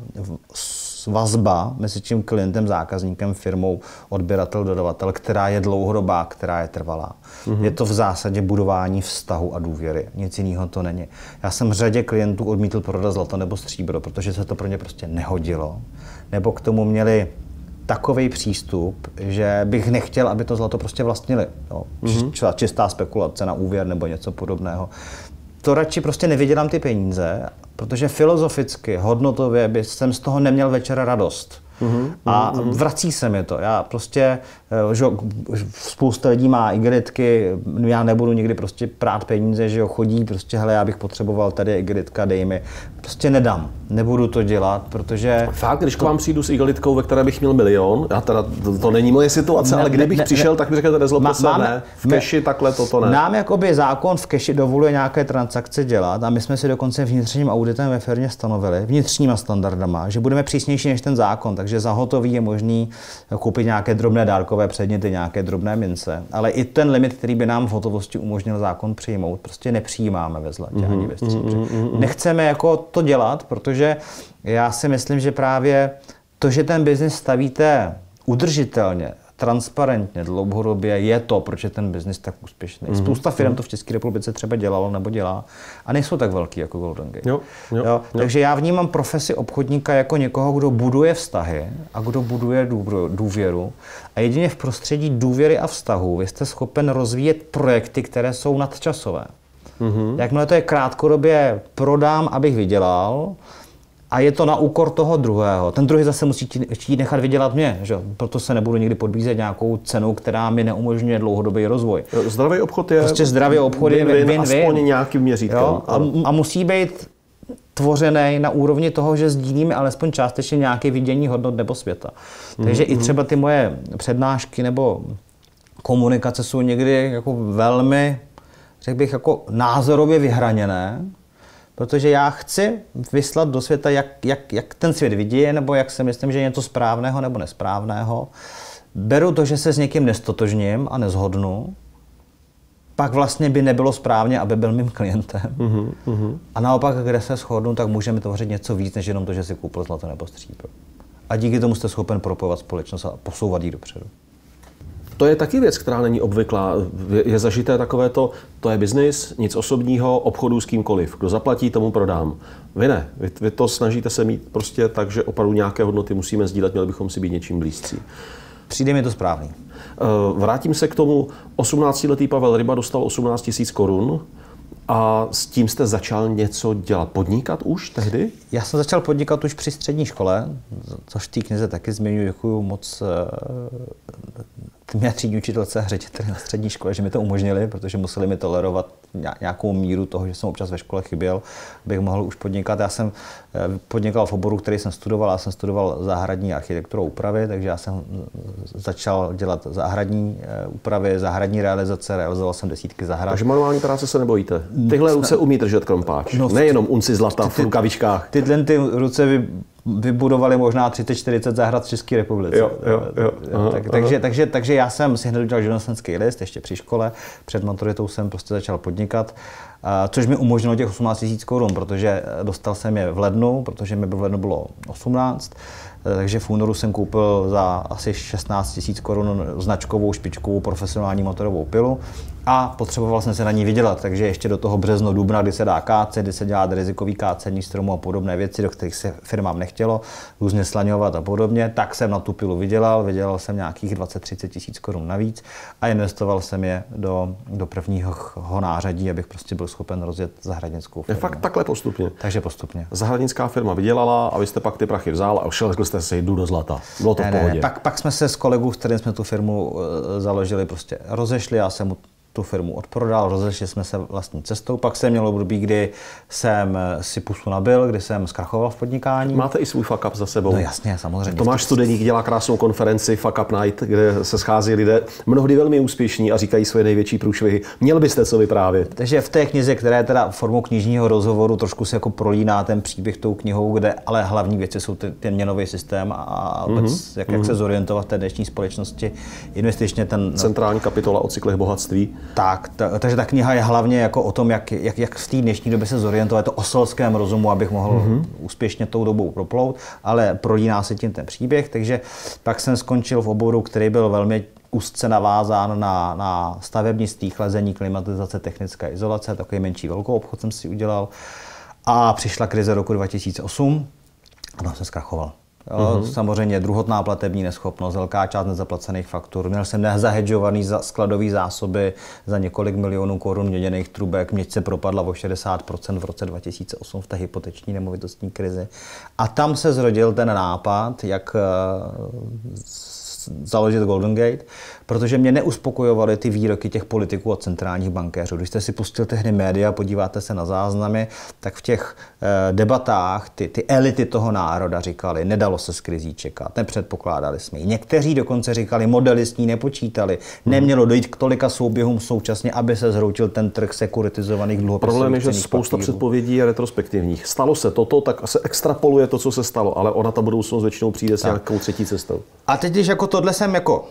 vazba mezi tím klientem, zákazníkem, firmou, odběratel, dodavatel, která je dlouhodobá, která je trvalá. Mm-hmm. Je to v zásadě budování vztahu a důvěry. Nic jiného to není. Já jsem řadě klientů odmítl prodat zlato nebo stříbro, protože se to pro ně prostě nehodilo. Nebo k tomu měli takový přístup, že bych nechtěl, aby to zlato prostě vlastnili. Jo. Mm-hmm. Čistá spekulace na úvěr nebo něco podobného. To radši prostě nevydělám ty peníze, protože filozoficky, hodnotově by jsem z toho neměl večer radost. Uhum, a uhum. vrací se mi to. Já prostě, že spousta lidí má igelitky, já nebudu nikdy prostě prát peníze, že jo, chodí prostě, hele, já bych potřeboval tady igelitka, dej mi. Prostě nedám. Nebudu to dělat, protože... Fakt, když k vám přijdu s igelitkou, ve které bych měl milion, já teda, to, to není moje situace, ne, ale kdybych ne, přišel, ne, tak mi řeknete, nezlobte se, ne, v keši takhle toto ne. Nám jakoby zákon v keši dovoluje nějaké transakce dělat a my jsme si dokonce vnitřním auditem ve firmě stanovili, vnitřníma standardama, že budeme přísnější než ten zákon, takže za hotový je možný koupit nějaké drobné dárkové předměty, nějaké drobné mince, ale i ten limit, který by nám v hotovosti umožnil zákon přijmout, prostě nepřijímáme ve zlatě mm-hmm, ani ve stříbře. Mm-hmm. Nechceme jako to dělat, protože já si myslím, že právě to, že ten biznis stavíte udržitelně, transparentně, dlouhodobě, je to, proč je ten biznis tak úspěšný. Mm-hmm. Spousta firm to v České republice třeba dělalo nebo dělá a nejsou tak velký jako Golden Gate. Jo, jo, jo. Jo. Takže já vnímám profesi obchodníka jako někoho, kdo buduje vztahy a kdo buduje důvěru. A jedině v prostředí důvěry a vztahu vy jste schopen rozvíjet projekty, které jsou nadčasové. Mm-hmm. Jakmile to je krátkodobě prodám, abych vydělal, a je to na úkor toho druhého. Ten druhý zase musí chtít nechat vydělat mě, že? Proto se nebudu nikdy podbízet nějakou cenou, která mi neumožňuje dlouhodobý rozvoj. Zdravý obchod je... Prostě zdravý obchod je win-win. Aspoň nějakým měřítkem. A, a musí být tvořený na úrovni toho, že sdílíme alespoň částečně nějaké vidění hodnot nebo světa. Takže mm-hmm. i třeba ty moje přednášky nebo komunikace jsou někdy jako velmi, řekl bych, jako názorově vyhraněné, protože já chci vyslat do světa, jak, jak, jak ten svět vidí, nebo jak si myslím, že je něco správného nebo nesprávného. Beru to, že se s někým nestotožním a nezhodnu, pak vlastně by nebylo správně, aby byl mým klientem. Uh-huh, uh-huh. A naopak, kde se shodnu, tak můžeme tvořit něco víc, než jenom to, že si koupil zlato nebo stříbro. A díky tomu jste schopen propojovat společnost a posouvat ji dopředu. To je taky věc, která není obvyklá. Je zažité takové to, to je biznis, nic osobního, obchodu s kýmkoliv. Kdo zaplatí, tomu prodám. Vy ne. Vy, vy to snažíte se mít prostě tak, že opravdu nějaké hodnoty musíme sdílet, měli bychom si být něčím blízcí. Přijde mi to správný. Vrátím se k tomu. osmnáctiletý Pavel Ryba dostal osmnáct tisíc korun a s tím jste začal něco dělat. Podnikat už tehdy? Já jsem začal podnikat už při střední škole, což v té knize taky zmiňuji, děkuju moc mě třídní učitelce a řediteli na střední škole, že mi to umožnili, protože museli mi tolerovat nějakou míru toho, že jsem občas ve škole chyběl, abych mohl už podnikat. Já jsem podnikal v oboru, který jsem studoval, já jsem studoval zahradní architekturu a úpravy, takže já jsem začal dělat zahradní úpravy, zahradní realizace, realizoval jsem desítky zahrad. Takže manuální práce se nebojíte? Tyhle ruce umí držet krompáč, no, nejenom unci zlata v rukavičkách. Tyhle ty ruce vy, vybudovali možná třicet čtyřicet zahrad v České republice. Jo, jo, jo. Aha, tak, takže, takže, takže já jsem si hned udělal živnostenský list, ještě při škole, před maturitou jsem prostě začal podnikat, což mi umožnilo těch osmnáct tisíc korun, protože dostal jsem je v lednu, protože mi v lednu bylo osmnáct, takže v únoru jsem koupil za asi šestnáct tisíc korun značkovou špičkovou profesionální motorovou pilu a potřeboval jsem se na ní vydělat, takže ještě do toho března, dubna, kdy se dá kácet, kdy se dělá rizikový kácení stromů a podobné věci, do kterých se firmám nechtělo, různě slaňovat a podobně, tak jsem na tu pilu vydělal, vydělal jsem nějakých dvacet třicet tisíc korun navíc a investoval jsem je do, do prvního nářadí, abych prostě byl schopen rozjet zahradnickou firmu. Je fakt takhle postupně. Takže postupně. Zahradnická firma vydělala a vy jste pak ty prachy vzal a šel, řekl jste si, jdu do zlata. Bylo to ne, v pohodě. Ne, pak, pak jsme se s kolegou, s kterým jsme tu firmu založili, prostě rozešli, já jsem mu tu firmu odprodal, rozešli jsme se vlastní cestou, pak jsem měl období, kdy jsem si pusu nabil, kdy jsem zkrachoval v podnikání. Máte i svůj fuck up za sebou. No jasně, samozřejmě. Tomáš Studeník dělá krásnou konferenci Fuck Up Night, kde se schází lidé mnohdy velmi úspěšní a říkají svoje největší průšvihy. Měl byste co vyprávět? Takže v té knize, která je teda formou knižního rozhovoru, trošku se jako prolíná ten příběh tou knihou, kde ale hlavní věci jsou ten, ten měnový systém a vůbec mm-hmm. jak, jak se zorientovat v té dnešní společnosti. Investičně ten centrální kapitola o cyklech bohatství. Tak, ta, takže ta kniha je hlavně jako o tom, jak, jak, jak v té dnešní době se zorientovat, to o selském rozumu, abych mohl mm-hmm. úspěšně tou dobou proplout, ale prolíná se tím ten příběh, takže pak jsem skončil v oboru, který byl velmi úzce navázán na, na stavebnictví, chlazení, klimatizace, technická izolace, takový menší velkou obchod jsem si udělal a přišla krize roku dva tisíce osm a tam jsem zkrachoval. Jo, mm-hmm. Samozřejmě druhotná platební neschopnost, velká část nezaplacených faktur. Měl jsem nezahedžovaný za skladové zásoby za několik milionů korun měděných trubek. Měď se propadla o šedesát procent v roce dva tisíce osm v té hypoteční nemovitostní krizi. A tam se zrodil ten nápad, jak založit Golden Gate, protože mě neuspokojovaly ty výroky těch politiků a centrálních bankéřů. Když jste si pustil tehdy média, podíváte se na záznamy, tak v těch eh, debatách ty, ty elity toho národa říkali, nedalo se s krizí čekat, nepředpokládali jsme ji. Někteří dokonce říkali, modely s ní nepočítali, nemělo dojít k tolika souběhům současně, aby se zhroutil ten trh sekuritizovaných dluhopisů. Problém je, že spousta papírů. Předpovědí je retrospektivních. Stalo se toto, tak se extrapoluje to, co se stalo, ale ona ta budoucnost většinou přijde s nějakou třetí cestou. A teď, když jako tohle jsem jako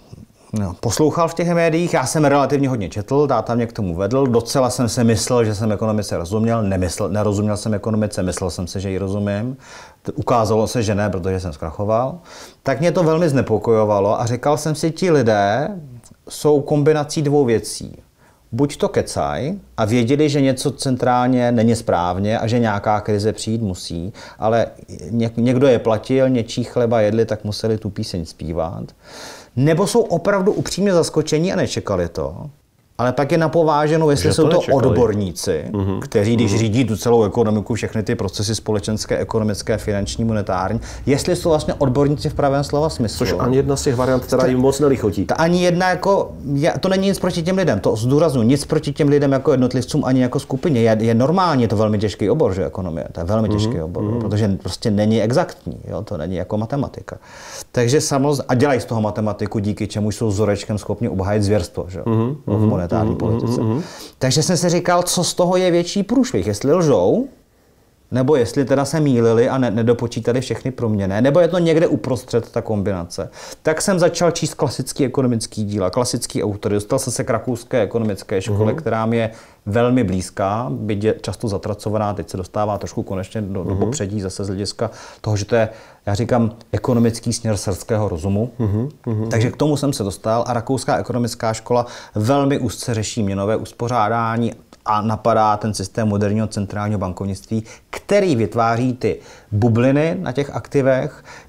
no, poslouchal v těch médiích, já jsem relativně hodně četl, táta mě k tomu vedl, docela jsem si myslel, že jsem ekonomice rozuměl, nemyslel, nerozuměl jsem ekonomice, myslel jsem se, že ji rozumím, ukázalo se, že ne, protože jsem zkrachoval, tak mě to velmi znepokojovalo a říkal jsem si, ti lidé jsou kombinací dvou věcí. Buď to kecaj a věděli, že něco centrálně není správně a že nějaká krize přijít musí, ale někdo je platil, něčí chleba jedli, tak museli tu píseň zpívat. Nebo jsou opravdu upřímně zaskočení a nečekali to. Ale pak je napováženou, jestli to jsou to nečekali. Odborníci, mm-hmm. kteří, když mm-hmm. řídí tu celou ekonomiku, všechny ty procesy společenské, ekonomické, finanční, monetární, jestli jsou vlastně odborníci v pravém slova smyslu. Což ani jedna z těch variant, která jim moc nelichotí. Ta ani jedna jako, to není nic proti těm lidem, to zdůraznuju, nic proti těm lidem jako jednotlivcům ani jako skupině. Je, je normálně, je to velmi těžký obor, že ekonomie, to je velmi těžký mm-hmm. obor, mm-hmm. protože prostě není exaktní, jo, to není jako matematika. Takže samozřejmě, a dělají z toho matematiku, díky čemu jsou vzorečkem schopni obhájit zvěrstvo, že mm-hmm. v monetární mm-hmm. politice. Mm-hmm. Takže jsem si říkal, co z toho je větší průšvih, jestli lžou, nebo jestli teda se mýlili a ne, nedopočítali všechny proměny, nebo je to někde uprostřed ta kombinace. Tak jsem začal číst klasický ekonomický díla, klasický autory. Dostal jsem se k rakouské ekonomické škole, mm-hmm. která mi je velmi blízká, byť je často zatracovaná, teď se dostává trošku konečně do, mm-hmm. do popředí zase z hlediska toho, že to je, já říkám, ekonomický směr selského rozumu. Mm-hmm. Takže k tomu jsem se dostal a rakouská ekonomická škola velmi úzce řeší měnové uspořádání a napadá ten systém moderního centrálního bankovnictví, který vytváří ty bubliny na těch aktivech,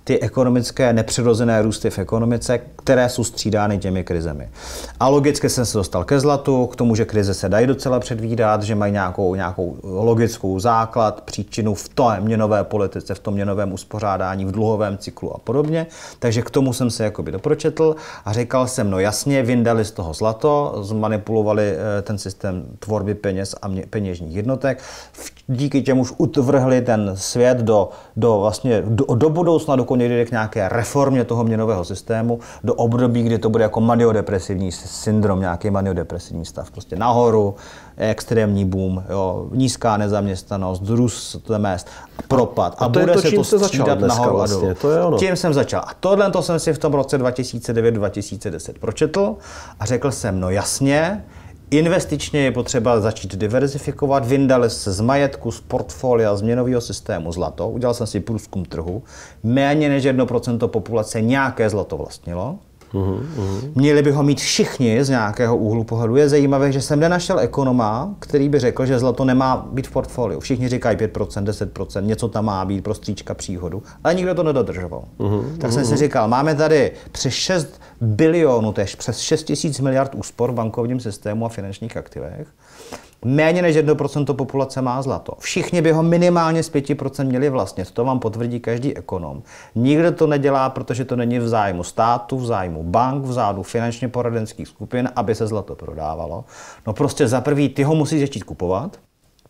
ty ekonomické nepřirozené růsty v ekonomice, které jsou střídány těmi krizemi. A logicky jsem se dostal ke zlatu, k tomu, že krize se dají docela předvídat, že mají nějakou, nějakou logickou základ, příčinu v té měnové politice, v tom měnovém uspořádání, v dluhovém cyklu a podobně. Takže k tomu jsem se jakoby dopročetl a říkal jsem, no jasně, vyndali z toho zlato, zmanipulovali ten systém tvorby peněz a peněžních jednotek, díky čemu už utvrhli ten svět do, do, vlastně, do, do budoucna, dokud někdy k nějaké reformě toho měnového systému, do období, kdy to bude jako maniodepresivní syndrom, nějaký maniodepresivní stav. Prostě nahoru, extrémní boom, jo, nízká nezaměstnanost, růst mezd, propad. A, a to bude to, se to střídat nahoru vlastně, a dolů. To je ono. Tím jsem začal. A tohle to jsem si v tom roce dva tisíce devět dva tisíce deset pročetl a řekl jsem, no jasně, investičně je potřeba začít diverzifikovat, vyndali se z majetku, z portfolia, z měnového systému zlato. Udělal jsem si průzkum trhu. Méně než jedno procento populace nějaké zlato vlastnilo. Uhum, uhum. Měli by ho mít všichni z nějakého úhlu pohledu. Je zajímavé, že jsem nenašel ekonoma, který by řekl, že zlato nemá být v portfoliu. Všichni říkají pět procent, deset procent, něco tam má být pro stříčka příhodu, ale nikdo to nedodržoval. Uhum, tak jsem uhum. si říkal, máme tady přes šest bilionů, tež přes šest tisíc miliard úspor v bankovním systému a finančních aktivech. Méně než jedno procento populace má zlato. Všichni by ho minimálně z pět procent měli vlastnit. To vám potvrdí každý ekonom. Nikdo to nedělá, protože to není v zájmu státu, v zájmu bank, v zájmu finančně poradenských skupin, aby se zlato prodávalo. No prostě za prvý ty ho musíš začít kupovat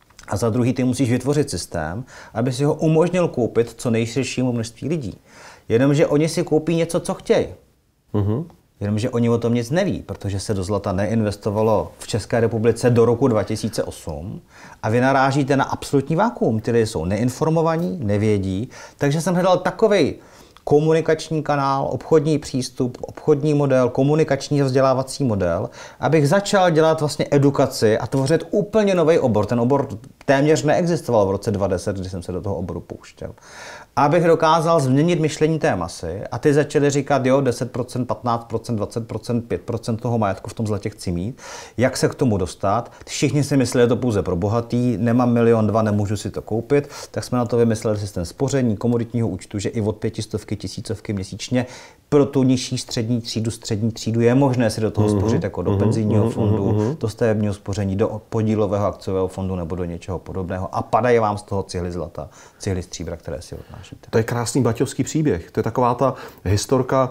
a za druhý ty musíš vytvořit systém, aby si ho umožnil koupit co nejširšímu množství lidí. Jenomže oni si koupí něco, co chtějí. Uh-huh. Jenomže oni o tom nic neví, protože se do zlata neinvestovalo v České republice do roku dva tisíce osm a vy narážíte na absolutní vákuum. Ty lidi jsou neinformovaní, nevědí, takže jsem hledal takovej komunikační kanál, obchodní přístup, obchodní model, komunikační a vzdělávací model, abych začal dělat vlastně edukaci a tvořit úplně nový obor. Ten obor téměř neexistoval v roce dva tisíce deset, když jsem se do toho oboru pouštěl. Abych dokázal změnit myšlení té masy a ty začaly říkat, jo, deset procent, patnáct procent, dvacet procent, pět procent toho majetku v tom zlatě chci mít. Jak se k tomu dostat? Všichni si mysleli, že to pouze pro bohatý, nemám milion, dva, nemůžu si to koupit, tak jsme na to vymysleli systém spoření, komoditního účtu, že i od pětistovky, tisícovky měsíčně pro tu nižší střední třídu, střední třídu je možné si do toho mm-hmm. spořit jako do mm-hmm. penzijního fondu, mm-hmm. do stavebního spoření, do podílového akciového fondu nebo do něčeho podobného a padají vám z toho cihly zlata, cihly stříbra, které si odnášíte. To je krásný baťovský příběh. To je taková ta historka,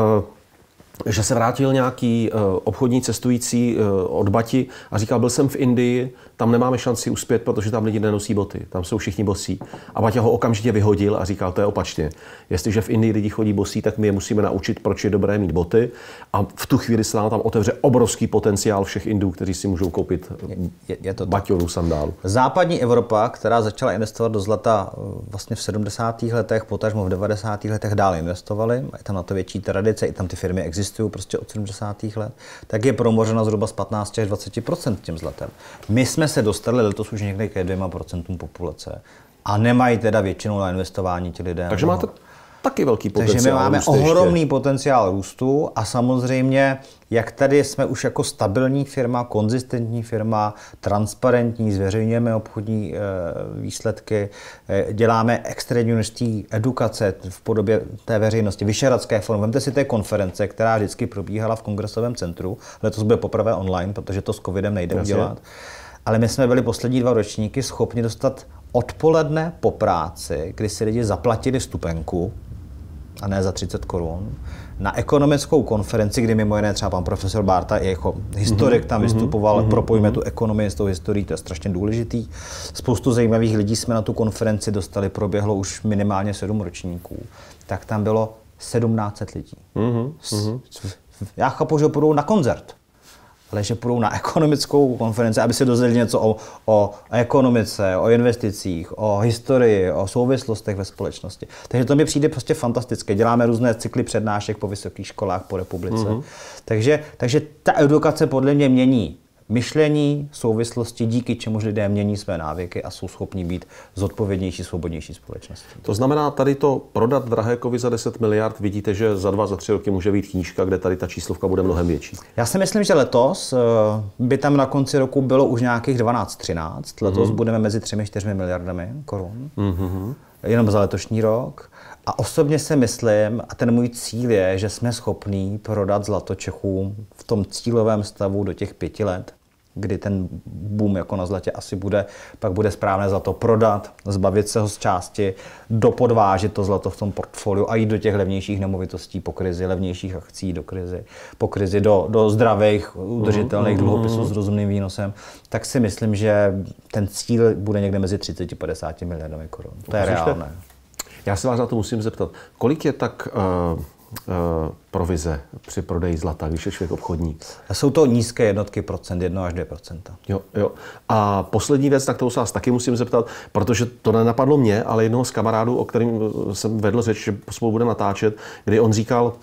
že se vrátil nějaký obchodní cestující od Bati a říkal, byl jsem v Indii, tam nemáme šanci uspět, protože tam lidi nenosí boty, tam jsou všichni bosí. A Baťa ho okamžitě vyhodil a říkal, to je opačně. Jestliže v Indii lidi chodí bosí, tak my je musíme naučit, proč je dobré mít boty. A v tu chvíli se nám tam otevře obrovský potenciál všech Indů, kteří si můžou koupit je, je to Baťovu sandálu. Západní Evropa, která začala investovat do zlata vlastně v sedmdesátých letech, potažmo v devadesátých letech dále investovali, je tam na to větší tradice, i tam ty firmy existují prostě od sedmdesátých let, tak je promořena zhruba z patnáct až dvacet procent tím zlatem. My jsme se dostali letos už někde ke dvěma procentům populace a nemají teda většinou na investování ti lidé. Takže máte taky velký potenciál. Takže my máme růstu ohromný ještě. potenciál růstu a samozřejmě, jak tady jsme už jako stabilní firma, konzistentní firma, transparentní, zveřejňujeme obchodní e, výsledky, e, děláme extrémní množství edukace v podobě té veřejnosti, Vyšehradské fórum. Vemte si té konference, která vždycky probíhala v Kongresovém centru, letos bude poprvé online, protože to s covidem nejde Jasně. udělat. Ale my jsme byli poslední dva ročníky schopni dostat odpoledne po práci, kdy si lidi zaplatili vstupenku, a ne za třicet korun, na ekonomickou konferenci, kdy mimo jiné třeba pan profesor Bárta i jako historik tam vystupoval, mm-hmm. propojíme tu ekonomii s tou historií, to je strašně důležitý. Spoustu zajímavých lidí jsme na tu konferenci dostali, proběhlo už minimálně sedm ročníků. Tak tam bylo sedmnáct set lidí. Mm-hmm. Já chápu, že půjdou na koncert, ale že půjdou na ekonomickou konferenci, aby se dozvěděli něco o, o ekonomice, o investicích, o historii, o souvislostech ve společnosti. Takže to mi přijde prostě fantastické. Děláme různé cykly přednášek po vysokých školách po republice. Mm-hmm. Takže, takže ta edukace podle mě mění myšlení, souvislosti, díky čemuž lidé mění své návyky a jsou schopni být zodpovědnější, svobodnější společnosti. To znamená, tady to prodat drahé kovy za deset miliard, vidíte, že za dva, za tři roky může být knížka, kde tady ta číslovka bude mnohem větší. Já si myslím, že letos by tam na konci roku bylo už nějakých dvanáct třináct. Letos mm-hmm. budeme mezi třemi čtyřmi miliardami korun. Mm-hmm. Jenom za letošní rok. A osobně si myslím, a ten můj cíl je, že jsme schopní prodat zlato Čechům v tom cílovém stavu do těch pěti let, kdy ten boom jako na zlatě asi bude, pak bude správné zlato prodat, zbavit se ho z části, dopodvážit to zlato v tom portfoliu a jít do těch levnějších nemovitostí po krizi, levnějších akcí do krizi, po krizi do, do zdravých, udržitelných dluhopisů s rozumným výnosem, tak si myslím, že ten cíl bude někde mezi třiceti a padesáti miliardami korun. To je reálné. Já se vás na to musím zeptat. Kolik je tak uh, uh, provize při prodeji zlata, když je člověk obchodník? Jsou to nízké jednotky procent, jedno až dvě procenta. Jo, jo. A poslední věc, na kterou se vás taky musím zeptat, protože to nenapadlo mě, ale jednoho z kamarádů, o kterým jsem vedl řeč, že spolu bude natáčet, kdy on říkal,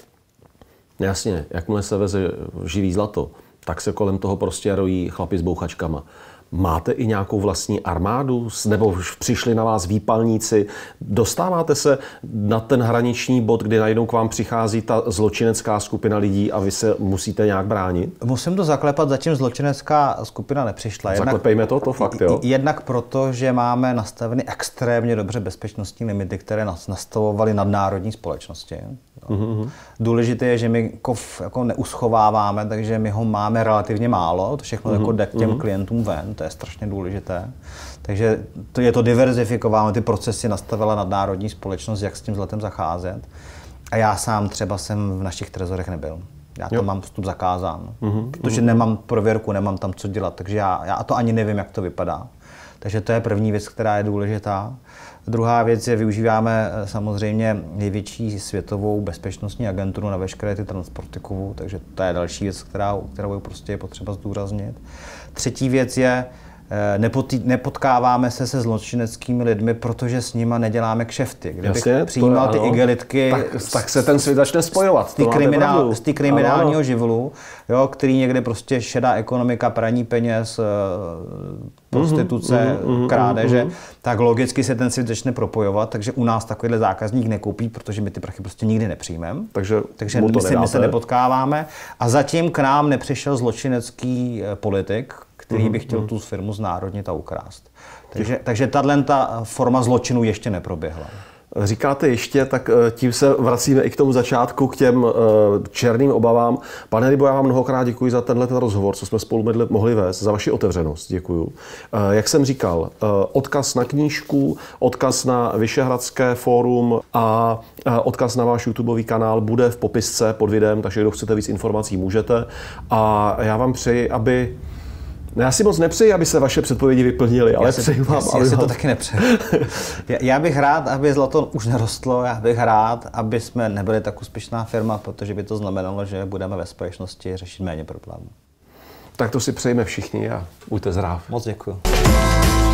jasně, jakmile se veze živý zlato, tak se kolem toho prostě rojí chlapi s bouchačkama. Máte i nějakou vlastní armádu? Nebo už přišli na vás výpalníci? Dostáváte se na ten hraniční bod, kdy najednou k vám přichází ta zločinecká skupina lidí a vy se musíte nějak bránit? Musím to zaklepat, zatím zločinecká skupina nepřišla. Jednak, Zaklepejme to, to fakt, jo. Jednak proto, že máme nastaveny extrémně dobře bezpečnostní limity, které nás nastavovaly nadnárodní společnosti. Mm-hmm. Důležité je, že my kov jako neuschováváme, takže my ho máme relativně málo, to všechno mm-hmm. jako jde k těm mm-hmm. klientům ven, to je strašně důležité. Takže to je to diverzifikováno, ty procesy nastavila nadnárodní společnost, jak s tím zlatem zacházet. A já sám třeba jsem v našich trezorech nebyl. Já tam jo. mám vstup zakázán, mm-hmm. protože nemám prověrku, nemám tam co dělat, takže já, já to ani nevím, jak to vypadá. Takže to je první věc, která je důležitá. Druhá věc je, využíváme samozřejmě největší světovou bezpečnostní agenturu na veškeré ty transporty kovů, takže to je další věc, která, kterou prostě je potřeba zdůraznit. Třetí věc je, nepotý, nepotkáváme se se zločineckými lidmi, protože s nima neděláme kšefty. Kdybych Jasně, přijímal to, ty ano, igelitky, tak, tak se ten svět začne spojovat. Z té kriminál, kriminálního ano. živlu, jo, který někde prostě šedá ekonomika, praní peněz, prostituce, mm-hmm, krádeže, mm-hmm. tak logicky se ten svět začne propojovat, takže u nás takovýhle zákazník nekoupí, protože my ty prachy prostě nikdy nepřijmeme. Takže, takže my, si, my se nepotkáváme. A zatím k nám nepřišel zločinecký politik, který by chtěl tu firmu znárodnit a ukrást. Takže, takže tato forma zločinu ještě neproběhla. Říkáte ještě, tak tím se vracíme i k tomu začátku, k těm černým obavám. Pane Rybo, já vám mnohokrát děkuji za tenhle rozhovor, co jsme spolu mohli vést, za vaši otevřenost. Děkuju. Jak jsem říkal, odkaz na knížku, odkaz na Vyšehradské fórum a odkaz na váš YouTubeový kanál bude v popisce pod videem, takže kdo chcete víc informací, můžete. A já vám přeji, aby... Já si moc nepřeji, aby se vaše předpovědi vyplnily, ale si, přeji vám, já aby si vám... to taky nepřeji. Já bych rád, aby zlato už nerostlo, já bych rád, aby jsme nebyli tak úspěšná firma, protože by to znamenalo, že budeme ve společnosti řešit méně problémů. Tak to si přejeme všichni a buďte zdraví. Moc děkuji.